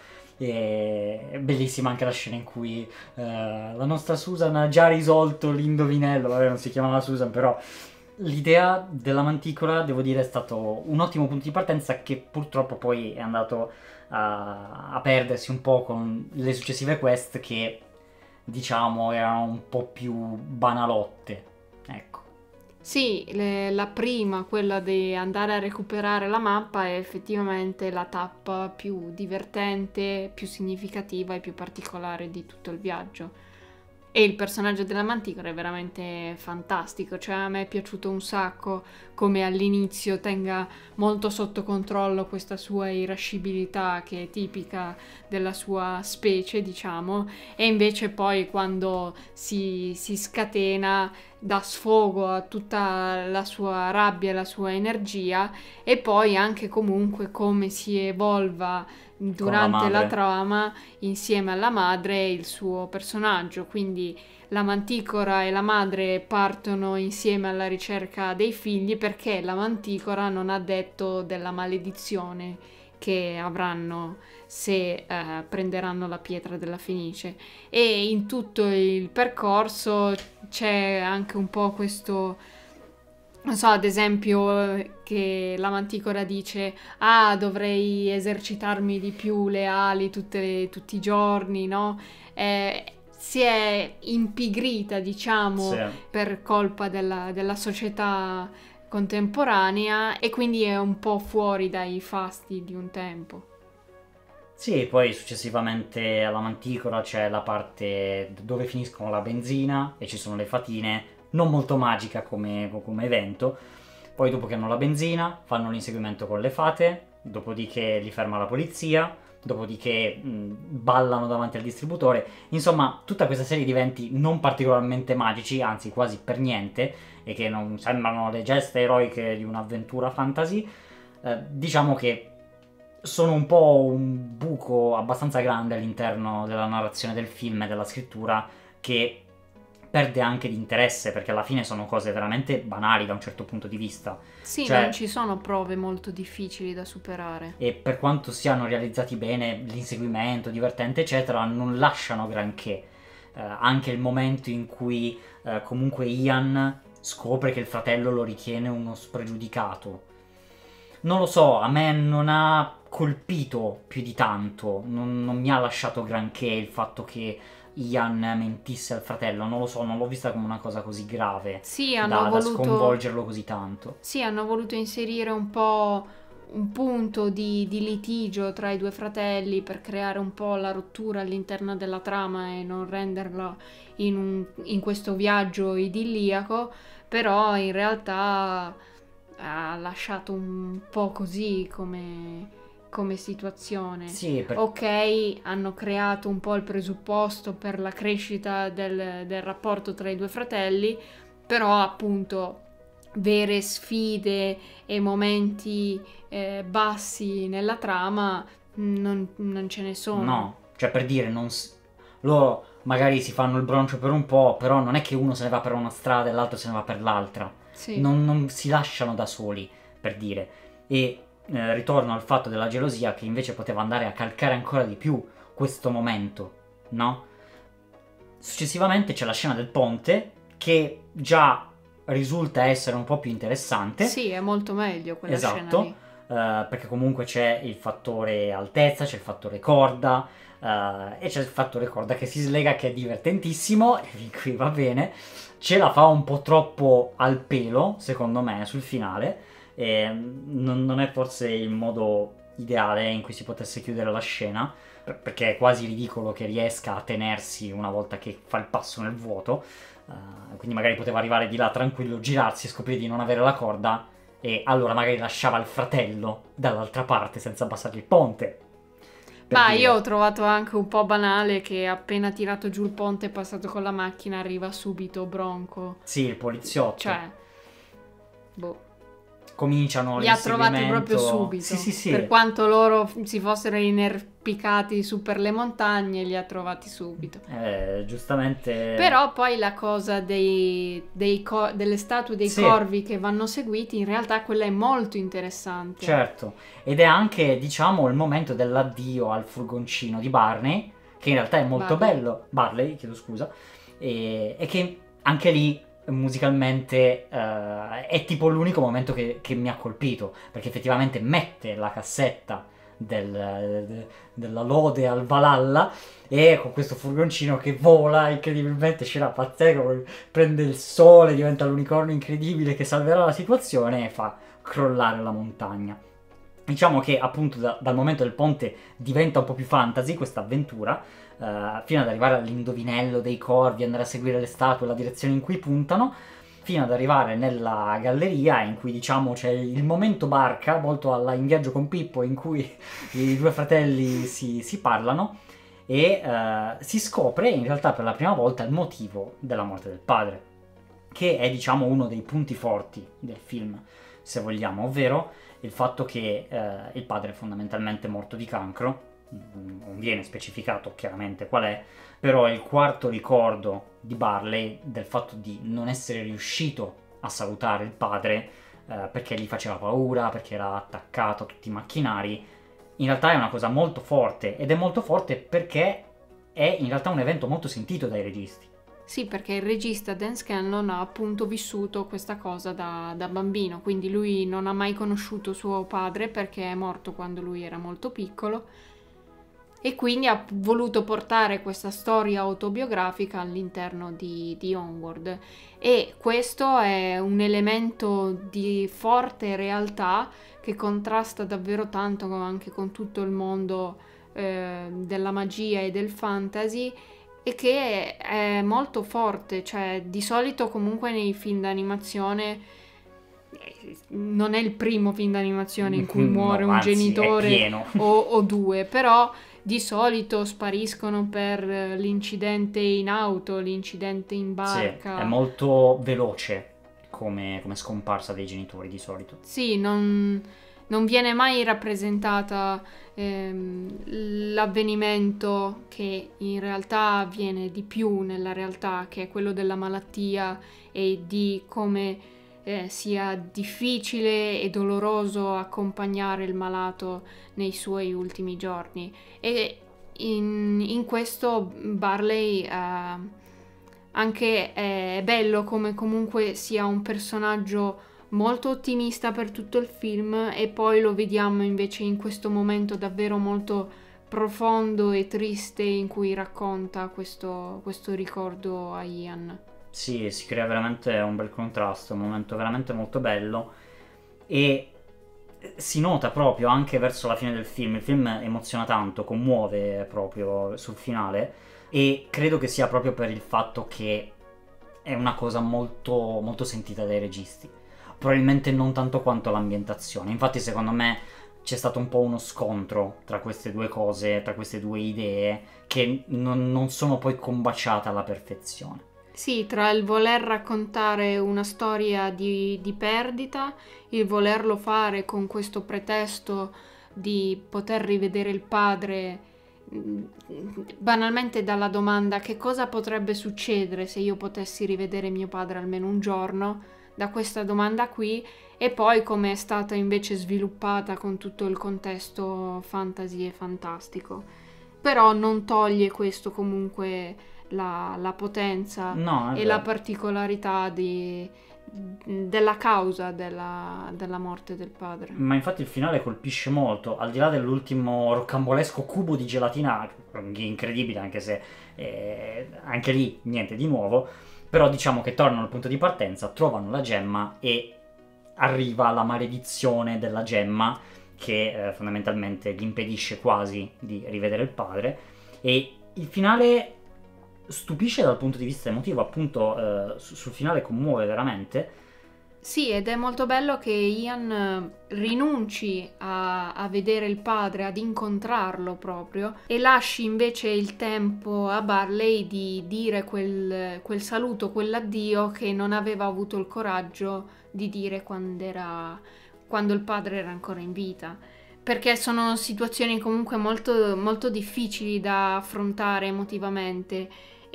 E è bellissima anche la scena in cui eh, la nostra Susan ha già risolto l'indovinello. Vabbè, non si chiamava Susan, però l'idea della manticola, devo dire, è stato un ottimo punto di partenza, che purtroppo poi è andato a, a perdersi un po' con le successive quest, che diciamo erano un po' più banalotte, ecco. Sì, le- la prima, quella di andare a recuperare la mappa, è effettivamente la tappa più divertente, più significativa e più particolare di tutto il viaggio. E il personaggio della Manticora è veramente fantastico, cioè a me è piaciuto un sacco come all'inizio tenga molto sotto controllo questa sua irascibilità che è tipica della sua specie, diciamo, e invece poi quando si, si scatena dà sfogo a tutta la sua rabbia e la sua energia, e poi anche comunque come si evolva durante la madre. trama insieme alla madre e il suo personaggio. Quindi la manticora e la madre partono insieme alla ricerca dei figli, perché la manticora non ha detto della maledizione che avranno se eh, prenderanno la pietra della Fenice. E in tutto il percorso c'è anche un po' questo non so, ad esempio, eh, che la manticora dice: ah, dovrei esercitarmi di più le ali tutte- tutti i giorni, no? Eh, si è impigrita, Sì. diciamo, per colpa della, della società contemporanea e quindi è un po' fuori dai fasti di un tempo. Sì, poi successivamente alla manticora c'è la parte dove finiscono la benzina e ci sono le fatine, non molto magica come, come evento. Poi dopo che hanno la benzina fanno l'inseguimento con le fate, dopodiché li ferma la polizia, dopodiché mh, ballano davanti al distributore. Insomma, tutta questa serie di eventi non particolarmente magici, anzi quasi per niente, e che non sembrano le gesta eroiche di un'avventura fantasy, eh, diciamo che sono un po' un buco abbastanza grande all'interno della narrazione del film e della scrittura, che perde anche di interesse, perché alla fine sono cose veramente banali da un certo punto di vista. Sì, Cioè- non ci sono prove molto difficili da superare. E per quanto siano realizzati bene, l'inseguimento, divertente, eccetera, non lasciano granché. Eh, anche il momento in cui eh, comunque Ian scopre che il fratello lo ritiene uno spregiudicato. Non lo so, a me non ha colpito più di tanto, non, non mi ha lasciato granché il fatto che Ian mentisse al fratello, non lo so, non l'ho vista come una cosa così grave Sì, da, hanno da voluto... sconvolgerlo così tanto. Sì, hanno voluto inserire un po' un punto di, di litigio tra i due fratelli per creare un po' la rottura all'interno della trama e non renderla in, un- in questo viaggio idilliaco, però in realtà ha lasciato un po' così come, come situazione. Sì, per- Ok, hanno creato un po' il presupposto per la crescita del, del rapporto tra i due fratelli, però appunto vere sfide e momenti eh, bassi nella trama non, non ce ne sono. no, cioè per dire, non s- loro magari si fanno il broncio per un po', però non è che uno se ne va per una strada e l'altro se ne va per l'altra. Sì. Non, non si lasciano da soli, per dire. E eh, ritorno al fatto della gelosia, che invece poteva andare a calcare ancora di più questo momento, no? Successivamente c'è la scena del ponte, che già risulta essere un po' più interessante. Sì, è molto meglio quella scena Esatto, lì. eh, perché comunque c'è il fattore altezza, c'è il fattore corda, eh, e c'è il fattore corda che si slega, che è divertentissimo, e fin qui va bene. Ce la fa un po' troppo al pelo, secondo me, sul finale, e non, non è forse il modo ideale in cui si potesse chiudere la scena, per- perché è quasi ridicolo che riesca a tenersi una volta che fa il passo nel vuoto. Uh, quindi magari poteva arrivare di là tranquillo, girarsi e scoprire di non avere la corda, e allora magari lasciava il fratello dall'altra parte senza abbassare il ponte. Per Ma dire. io ho trovato anche un po' banale che appena tirato giù il ponte e passato con la macchina arriva subito Bronco. Sì, il poliziotto. Cioè, boh. Cominciano Li ha trovati proprio l'inseguimento. subito. Sì, sì, sì. Per quanto loro f- si fossero inerpicati su per le montagne, li ha trovati subito. Eh, giustamente. Però poi la cosa dei, dei co- delle statue dei Sì. corvi che vanno seguiti, in realtà quella è molto interessante. Certo. Ed è anche, diciamo, il momento dell'addio al furgoncino di Barney, che in realtà è molto Barley. bello. Barley, chiedo scusa. E, e che anche lì musicalmente eh, è tipo l'unico momento che, che mi ha colpito, perché effettivamente mette la cassetta del- de- della lode al Valhalla, e con questo furgoncino che vola incredibilmente, scena pazzesca, poi prende il sole, diventa l'unicorno incredibile che salverà la situazione e fa crollare la montagna. Diciamo che appunto da- dal momento del ponte diventa un po' più fantasy questa avventura, eh, fino ad arrivare all'indovinello dei corvi, andare a seguire le statue, la direzione in cui puntano, fino ad arrivare nella galleria in cui, diciamo, c'è il momento barca, molto alla In viaggio con Pippo, in cui i due fratelli si, si parlano, e eh, si scopre in realtà per la prima volta il motivo della morte del padre, che è, diciamo, uno dei punti forti del film, se vogliamo, ovvero il fatto che eh, il padre è fondamentalmente morto di cancro. Non viene specificato chiaramente qual è, però è il quarto ricordo di Barley del fatto di non essere riuscito a salutare il padre, eh, perché gli faceva paura, perché era attaccato a tutti i macchinari. In realtà è una cosa molto forte, ed è molto forte perché è in realtà un evento molto sentito dai registi. Sì, perché il regista Dan Scanlon ha appunto vissuto questa cosa da, da bambino, quindi lui non ha mai conosciuto suo padre perché è morto quando lui era molto piccolo e quindi ha voluto portare questa storia autobiografica all'interno di, di Onward. E questo è un elemento di forte realtà che contrasta davvero tanto con- anche con tutto il mondo eh, della magia e del fantasy e che è, è molto forte, cioè di solito comunque nei film d'animazione eh, non è il primo film d'animazione in cui muore No, un anzi, è genitore pieno. o, o due, però di solito spariscono per eh, l'incidente in auto, l'incidente in Sì, barca. è molto veloce come, come scomparsa dei genitori di solito. Sì, non, non viene mai rappresentata ehm, l'avvenimento che in realtà avviene di più nella realtà, che è quello della malattia e di come eh, sia difficile e doloroso accompagnare il malato nei suoi ultimi giorni. E in, in questo Barley eh, anche è bello come comunque sia un personaggio molto ottimista per tutto il film e poi lo vediamo invece in questo momento davvero molto profondo e triste in cui racconta questo, questo ricordo a Ian. Sì, si crea veramente un bel contrasto, un momento veramente molto bello e si nota proprio anche verso la fine del film. Il film emoziona tanto, commuove proprio sul finale e credo che sia proprio per il fatto che è una cosa molto, molto sentita dai registi. Probabilmente non tanto quanto l'ambientazione. Infatti secondo me c'è stato un po' uno scontro tra queste due cose, tra queste due idee che non, non sono poi combaciate alla perfezione. Sì, tra il voler raccontare una storia di, di perdita, il volerlo fare con questo pretesto di poter rivedere il padre, mh, banalmente dalla domanda che cosa potrebbe succedere se io potessi rivedere mio padre almeno un giorno, da questa domanda qui, e poi come è stata invece sviluppata con tutto il contesto fantasy e fantastico. Però non toglie questo comunque la, la potenza No, è e la vero. particolarità di, della causa della, della morte del padre. Ma infatti il finale colpisce molto, al di là dell'ultimo roccambolesco cubo di gelatina, incredibile anche se eh, anche lì niente di nuovo, però diciamo che tornano al punto di partenza, trovano la gemma e arriva la maledizione della gemma che eh, fondamentalmente gli impedisce quasi di rivedere il padre e il finale stupisce dal punto di vista emotivo, appunto eh, sul finale commuove veramente. Sì, ed è molto bello che Ian eh, rinunci a, a vedere il padre, ad incontrarlo proprio, e lasci invece il tempo a Barley di dire quel, quel saluto, quell'addio che non aveva avuto il coraggio di dire quando era, quando il padre era ancora in vita. Perché sono situazioni comunque molto, molto difficili da affrontare emotivamente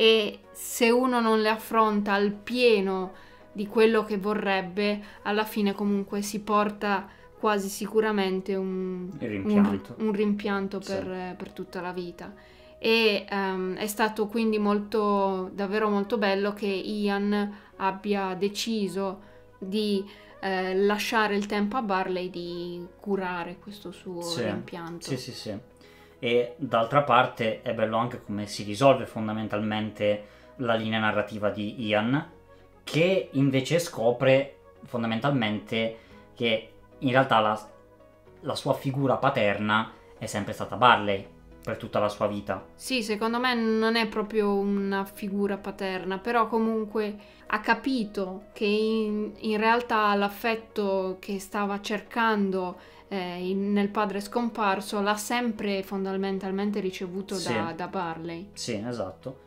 e se uno non le affronta al pieno di quello che vorrebbe, alla fine comunque si porta quasi sicuramente un, Il rimpianto. un, un rimpianto per, Sì. per tutta la vita. E um, è stato quindi molto, davvero molto bello che Ian abbia deciso di eh, lasciare il tempo a Barley di curare questo suo Sì. rimpianto. Sì, sì, sì. E d'altra parte è bello anche come si risolve fondamentalmente la linea narrativa di Ian, che invece scopre fondamentalmente che in realtà la, la sua figura paterna è sempre stata Barley per tutta la sua vita. Sì, secondo me non è proprio una figura paterna, però comunque ha capito che in, in realtà l'affetto che stava cercando eh, in- nel padre scomparso l'ha sempre fondamentalmente ricevuto Sì. da, da Barley. Sì, esatto.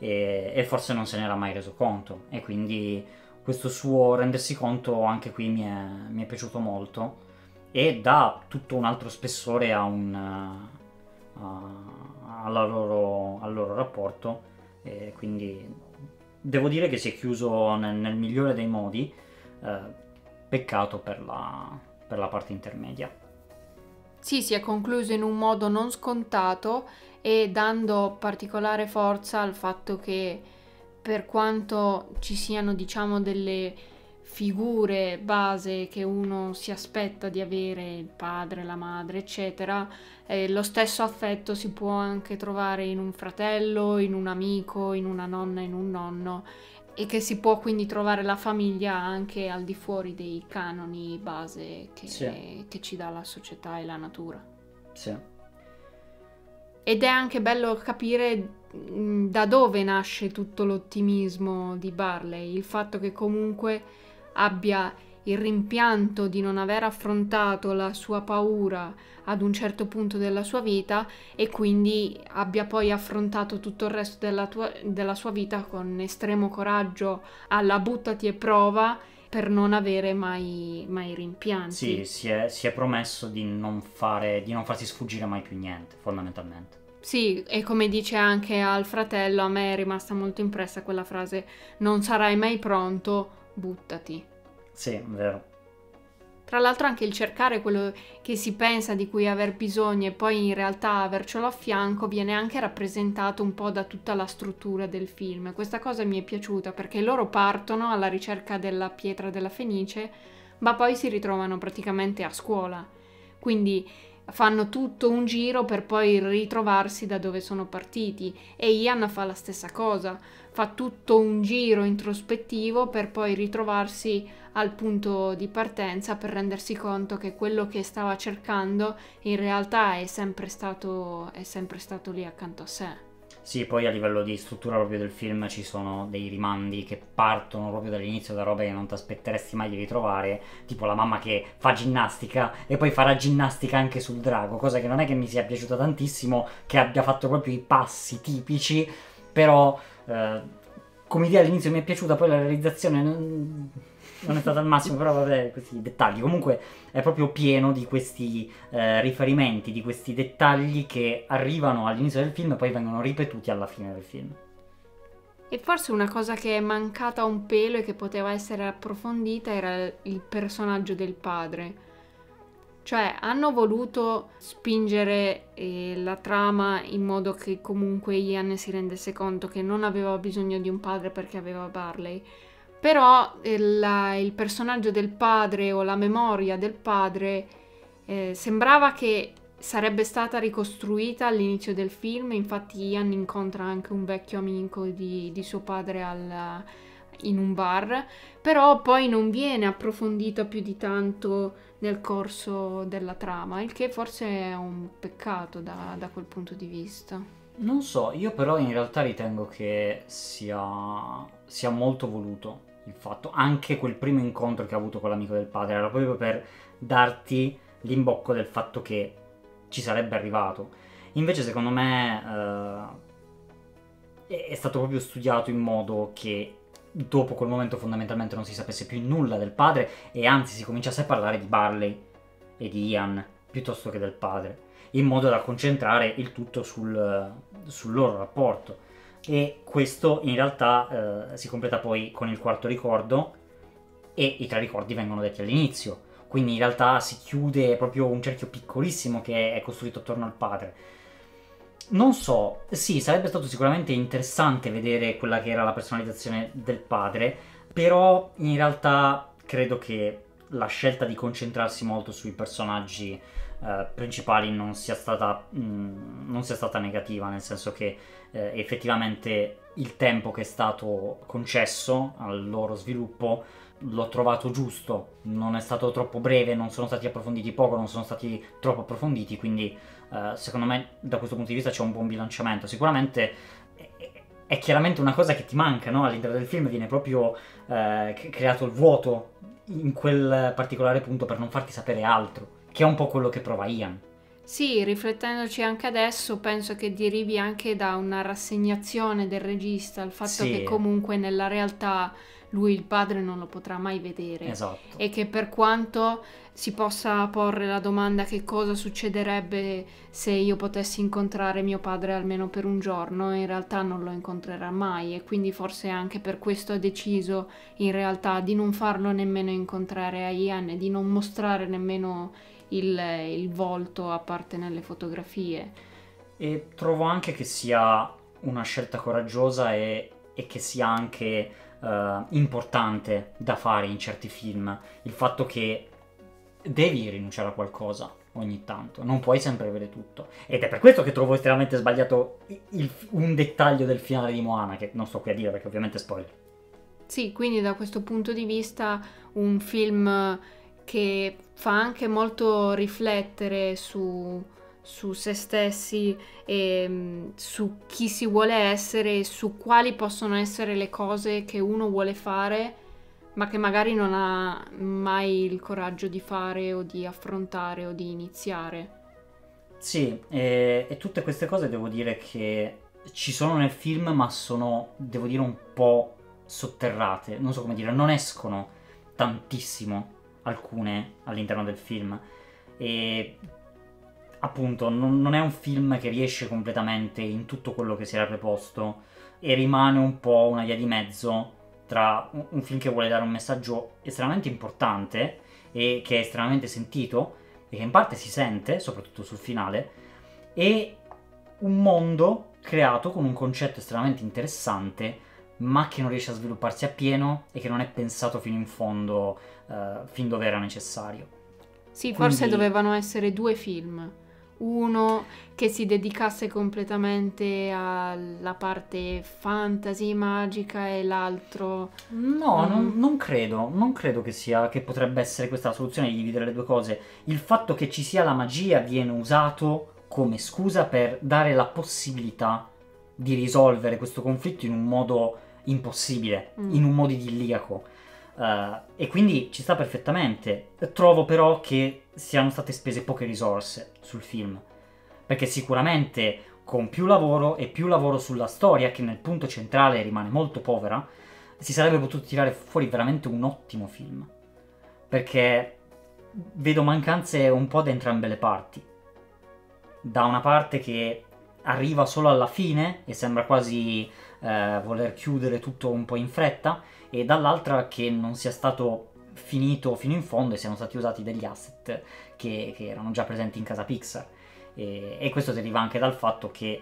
E, e forse non se n'era mai reso conto. E quindi questo suo rendersi conto anche qui mi è, mi è piaciuto molto. E dà tutto un altro spessore a un, a- alla loro- al loro rapporto. E quindi devo dire che si è chiuso nel, nel migliore dei modi. eh, peccato per la, per la parte intermedia. Sì, si è concluso in un modo non scontato e dando particolare forza al fatto che per quanto ci siano, diciamo, delle figure base che uno si aspetta di avere, il padre, la madre, eccetera, eh, lo stesso affetto si può anche trovare in un fratello, in un amico, in una nonna, in un nonno, e che si può quindi trovare la famiglia anche al di fuori dei canoni base che, Sì. che ci dà la società e la natura. Sì. Ed è anche bello capire mh, da dove nasce tutto l'ottimismo di Barley, il fatto che comunque abbia il rimpianto di non aver affrontato la sua paura ad un certo punto della sua vita e quindi abbia poi affrontato tutto il resto della, tua, della sua vita con estremo coraggio alla buttati e prova, per non avere mai, mai rimpianti. Sì, si è, si è promesso di non fare, di non farsi sfuggire mai più niente, fondamentalmente. Sì, e come dice anche al fratello, a me è rimasta molto impressa quella frase: non sarai mai pronto, buttati. Sì, è vero. Tra l'altro anche il cercare quello che si pensa di cui aver bisogno e poi in realtà avercelo a fianco viene anche rappresentato un po' da tutta la struttura del film. Questa cosa mi è piaciuta perché loro partono alla ricerca della pietra della Fenice, ma poi si ritrovano praticamente a scuola. Quindi fanno tutto un giro per poi ritrovarsi da dove sono partiti, e Ian fa la stessa cosa, fa tutto un giro introspettivo per poi ritrovarsi al punto di partenza, per rendersi conto che quello che stava cercando in realtà è sempre stato, è sempre stato lì accanto a sé. Sì, poi a livello di struttura proprio del film ci sono dei rimandi che partono proprio dall'inizio da robe che non ti aspetteresti mai di ritrovare, tipo la mamma che fa ginnastica e poi farà ginnastica anche sul drago, cosa che non è che mi sia piaciuta tantissimo, che abbia fatto proprio i passi tipici, però eh, come idea all'inizio mi è piaciuta, poi la realizzazione non, non è stata al massimo, però vabbè, questi dettagli. Comunque è proprio pieno di questi eh, riferimenti, di questi dettagli che arrivano all'inizio del film e poi vengono ripetuti alla fine del film. E forse una cosa che è mancata un pelo e che poteva essere approfondita era il personaggio del padre. Cioè, hanno voluto spingere eh, la trama in modo che comunque Ian si rendesse conto che non aveva bisogno di un padre perché aveva Barley. Però eh, la- il personaggio del padre o la memoria del padre eh, sembrava che sarebbe stata ricostruita all'inizio del film. Infatti Ian incontra anche un vecchio amico di, di suo padre al- in un bar, però poi non viene approfondito più di tanto nel corso della trama, il che forse è un peccato da, da quel punto di vista. Non so, io però in realtà ritengo che sia, sia molto voluto il fatto, anche quel primo incontro che ha avuto con l'amico del padre era proprio per darti l'imbocco del fatto che ci sarebbe arrivato. Invece secondo me eh, è stato proprio studiato in modo che dopo quel momento fondamentalmente non si sapesse più nulla del padre e anzi si cominciasse a parlare di Barley e di Ian piuttosto che del padre, in modo da concentrare il tutto sul, sul loro rapporto. E questo in realtà eh, si completa poi con il quarto ricordo e i tre ricordi vengono detti all'inizio, quindi in realtà si chiude proprio un cerchio piccolissimo che è costruito attorno al padre. Non so, sì, sarebbe stato sicuramente interessante vedere quella che era la personalizzazione del padre, però in realtà credo che la scelta di concentrarsi molto sui personaggi eh, principali non sia stata mh, non sia stata negativa, nel senso che eh, effettivamente il tempo che è stato concesso al loro sviluppo l'ho trovato giusto, non è stato troppo breve, non sono stati approfonditi poco, non sono stati troppo approfonditi, quindi eh, secondo me da questo punto di vista c'è un buon bilanciamento. Sicuramente è, è chiaramente una cosa che ti manca, no? All'interno del film viene proprio eh, creato il vuoto in quel particolare punto per non farti sapere altro, che è un po' quello che prova Ian. Sì, riflettendoci anche adesso, penso che derivi anche da una rassegnazione del regista, il fatto Sì. che comunque nella realtà lui il padre non lo potrà mai vedere. Esatto. E che per quanto si possa porre la domanda che cosa succederebbe se io potessi incontrare mio padre almeno per un giorno, in realtà non lo incontrerà mai, e quindi forse anche per questo ha deciso in realtà di non farlo nemmeno incontrare a Ian e di non mostrare nemmeno il, il volto a parte nelle fotografie. E trovo anche che sia una scelta coraggiosa e e che sia anche uh, importante da fare in certi film, il fatto che devi rinunciare a qualcosa ogni tanto, non puoi sempre avere tutto, ed è per questo che trovo estremamente sbagliato il, un dettaglio del finale di Moana, che non sto qui a dire perché ovviamente è spoiler. Sì, quindi da questo punto di vista un film che fa anche molto riflettere su, su se stessi e mh, su chi si vuole essere e su quali possono essere le cose che uno vuole fare, ma che magari non ha mai il coraggio di fare o di affrontare o di iniziare. Sì, e, e tutte queste cose devo dire che ci sono nel film, ma sono, devo dire, un po' sotterrate, non so come dire, non escono tantissimo alcune all'interno del film, e appunto non, non è un film che riesce completamente in tutto quello che si era preposto, e rimane un po' una via di mezzo tra un, un film che vuole dare un messaggio estremamente importante e che è estremamente sentito e che in parte si sente, soprattutto sul finale, e un mondo creato con un concetto estremamente interessante, ma che non riesce a svilupparsi appieno e che non è pensato fino in fondo, uh, fin dove era necessario. Sì, Quindi... forse dovevano essere due film. Uno che si dedicasse completamente alla parte fantasy magica e l'altro... No, mm, non, non credo, non credo che sia, che potrebbe essere questa la soluzione di dividere le due cose. Il fatto che ci sia la magia viene usato come scusa per dare la possibilità di risolvere questo conflitto in un modo impossibile, Mm. in un modo idilliaco. Uh, e quindi ci sta perfettamente. Trovo però che siano state spese poche risorse sul film, perché sicuramente con più lavoro e più lavoro sulla storia, che nel punto centrale rimane molto povera, si sarebbe potuto tirare fuori veramente un ottimo film, perché vedo mancanze un po' da entrambe le parti. Da una parte che arriva solo alla fine e sembra quasi eh, voler chiudere tutto un po' in fretta, e dall'altra che non sia stato finito fino in fondo e siano stati usati degli asset che, che erano già presenti in casa Pixar. E, e questo deriva anche dal fatto che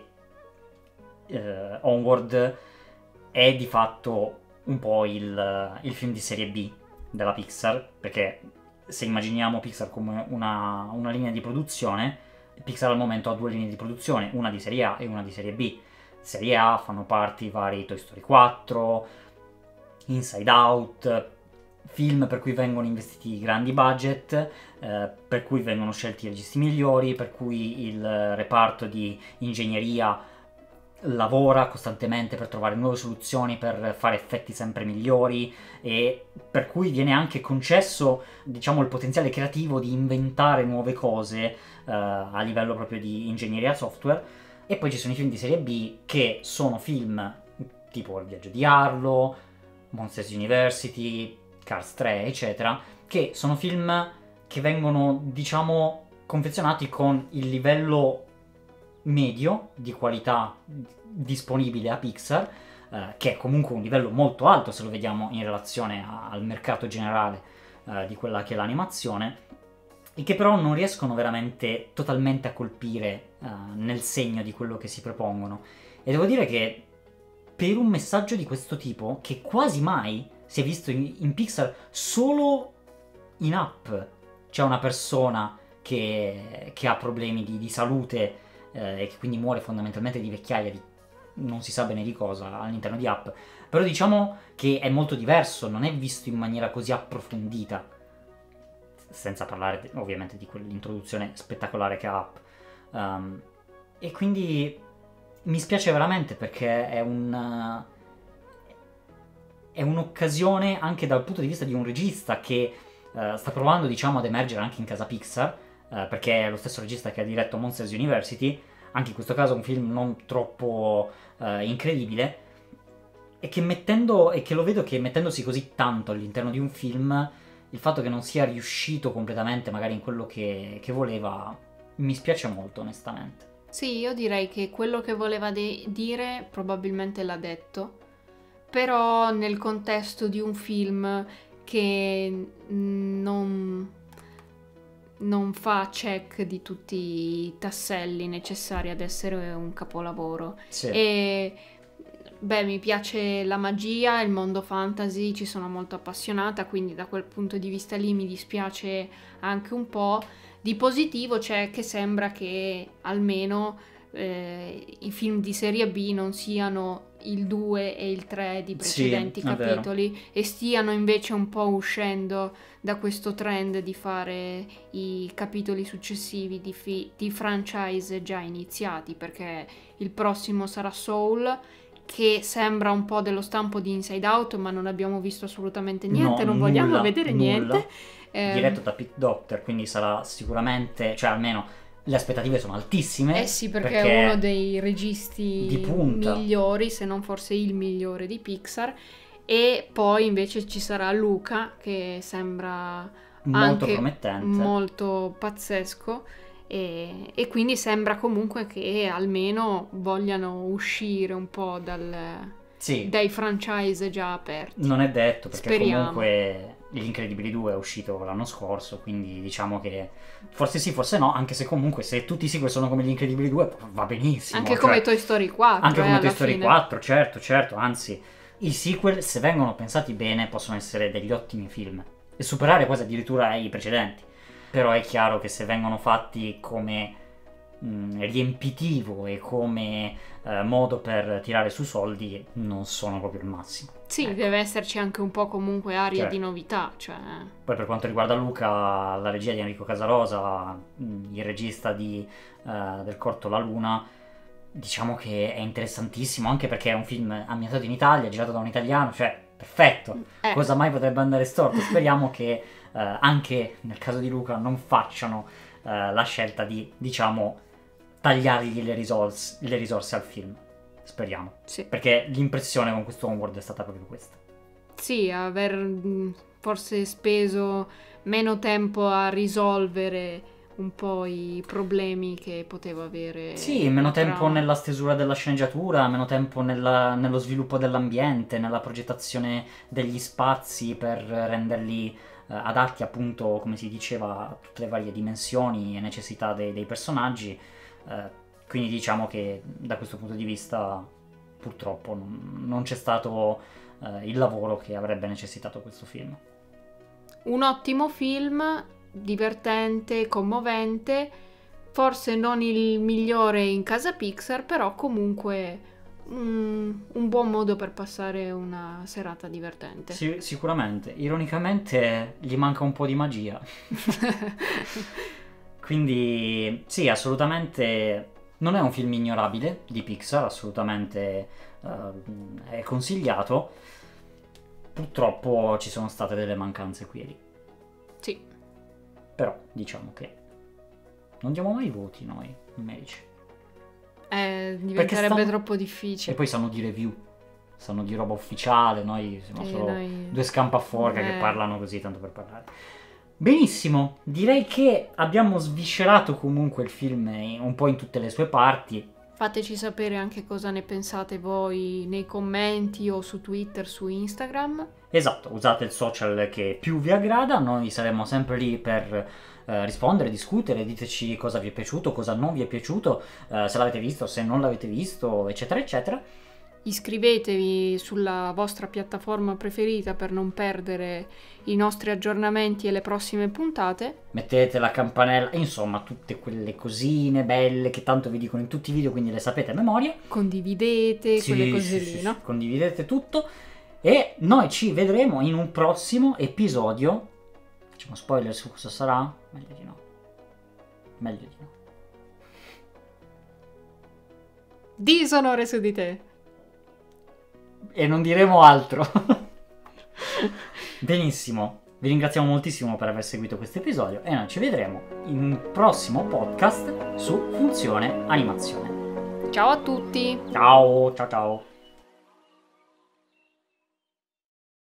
eh, Onward è di fatto un po' il, il film di serie B della Pixar, perché se immaginiamo Pixar come una, una linea di produzione, Pixar al momento ha due linee di produzione, una di serie A e una di serie B. Serie A fanno parte i vari Toy Story quattro, Inside Out, film per cui vengono investiti grandi budget, eh, per cui vengono scelti i registi migliori, per cui il reparto di ingegneria lavora costantemente per trovare nuove soluzioni, per fare effetti sempre migliori, e per cui viene anche concesso, diciamo, il potenziale creativo di inventare nuove cose eh, a livello proprio di ingegneria software. E poi ci sono i film di serie B che sono film tipo Il viaggio di Arlo, Monsters University, Cars tre, eccetera, che sono film che vengono, diciamo, confezionati con il livello medio di qualità disponibile a Pixar, eh, che è comunque un livello molto alto se lo vediamo in relazione a, al mercato generale eh, di quella che è l'animazione, e che però non riescono veramente totalmente a colpire eh, nel segno di quello che si propongono. E devo dire che per un messaggio di questo tipo, che quasi mai si è visto in, in Pixar, solo in app c'è una persona che, che ha problemi di, di salute eh, e che quindi muore fondamentalmente di vecchiaia, di non si sa bene di cosa, all'interno di app. Però diciamo che è molto diverso, non è visto in maniera così approfondita, senza parlare ovviamente di quell'introduzione spettacolare che ha app. Um, e quindi mi spiace veramente, perché è un è un'occasione anche dal punto di vista di un regista che uh, sta provando, diciamo, ad emergere anche in casa Pixar, uh, perché è lo stesso regista che ha diretto Monsters University, anche in questo caso un film non troppo uh, incredibile, e che mettendo e che lo vedo che mettendosi così tanto all'interno di un film, il fatto che non sia riuscito completamente magari in quello che, che voleva, mi spiace molto, onestamente. Sì, io direi che quello che voleva de- dire probabilmente l'ha detto, però nel contesto di un film che non, non fa check di tutti i tasselli necessari ad essere un capolavoro. Sì. E Beh, mi piace la magia, il mondo fantasy, ci sono molto appassionata, quindi da quel punto di vista lì mi dispiace anche un po'. Di positivo c'è che sembra che almeno eh, i film di serie B non siano il due e il tre di precedenti Sì, è vero. capitoli e stiano invece un po' uscendo da questo trend di fare i capitoli successivi di, fi- di franchise già iniziati, perché il prossimo sarà Soul, che sembra un po' dello stampo di Inside Out, ma non abbiamo visto assolutamente niente, No, non vogliamo nulla, vedere nulla. niente. Eh, Diretto da Pete Docter, quindi sarà sicuramente, cioè almeno le aspettative sono altissime. eh sì, perché, perché è uno dei registi di punta. migliori, se non forse il migliore di Pixar. E poi invece ci sarà Luca, che sembra molto anche promettente. molto pazzesco. E, e quindi sembra comunque che almeno vogliano uscire un po' dal, Sì, dai franchise già aperti. non è detto, perché Speriamo. comunque Gli Incredibili due è uscito l'anno scorso, quindi diciamo che forse sì, forse no, anche se comunque se tutti i sequel sono come Gli Incredibili due va benissimo. Anche cioè, come Toy Story quattro. anche eh, come alla Toy Story fine. quattro, certo, certo, anzi, i sequel, se vengono pensati bene, possono essere degli ottimi film e superare quasi addirittura i precedenti. Però è chiaro che se vengono fatti come mh, riempitivo e come eh, modo per tirare su soldi, non sono proprio il massimo. Sì, Ecco. deve esserci anche un po' comunque aria Certo. di novità, cioè... Poi per quanto riguarda Luca, la regia di Enrico Casarosa, mh, il regista di, eh, del corto La Luna, diciamo che è interessantissimo, anche perché è un film ambientato in Italia, girato da un italiano, cioè perfetto. Eh, Cosa mai potrebbe andare storto? Speriamo che eh, anche nel caso di Luca non facciano eh, la scelta di, diciamo, tagliargli le risorse, le risorse al film. Speriamo. sì. Perché l'impressione con questo Onward è stata proprio questa. Sì, aver mh, forse speso meno tempo a risolvere un po' i problemi che poteva avere. Sì, meno la tempo trama. nella stesura della sceneggiatura, meno tempo nella- nello sviluppo dell'ambiente, nella progettazione degli spazi per renderli eh, adatti appunto, come si diceva, a tutte le varie dimensioni e necessità dei, dei personaggi. Eh, quindi diciamo che da questo punto di vista purtroppo non, non c'è stato eh, il lavoro che avrebbe necessitato questo film. Un ottimo film, divertente, commovente, forse non il migliore in casa Pixar, però comunque mm, un buon modo per passare una serata divertente. Sì, sicuramente. Ironicamente gli manca un po' di magia. Quindi sì, assolutamente non è un film ignorabile di Pixar, assolutamente eh, è consigliato. Purtroppo ci sono state delle mancanze qui e lì. Sì. Però diciamo che non diamo mai voti noi, medici. Eh, diventerebbe stanno- troppo E difficile. poi sanno di review, sanno di roba ufficiale, noi siamo Eh, solo noi- due scampaforca che Eh. parlano così tanto per parlare. Benissimo, direi che abbiamo sviscerato comunque il film in- un po' in tutte le sue parti. Fateci sapere anche cosa ne pensate voi nei commenti o su Twitter, su Instagram. Esatto, usate il social che più vi aggrada, noi saremo sempre lì per eh, rispondere, discutere, diteci cosa vi è piaciuto, cosa non vi è piaciuto, eh, se l'avete visto, se non l'avete visto, eccetera, eccetera. Iscrivetevi sulla vostra piattaforma preferita per non perdere i nostri aggiornamenti e le prossime puntate. Mettete la campanella, insomma, tutte quelle cosine belle che tanto vi dicono in tutti i video, quindi le sapete a memoria. Condividete, Sì, quelle cose sì, lì, sì, no? sì, condividete tutto e noi ci vedremo in un prossimo episodio. Facciamo spoiler su cosa sarà? Meglio di no. Meglio di no. Disonore su di te. E non diremo altro. Benissimo. Vi ringraziamo moltissimo per aver seguito questo episodio e noi ci vedremo in un prossimo podcast su Funzione Animazione. Ciao a tutti! Ciao, ciao ciao.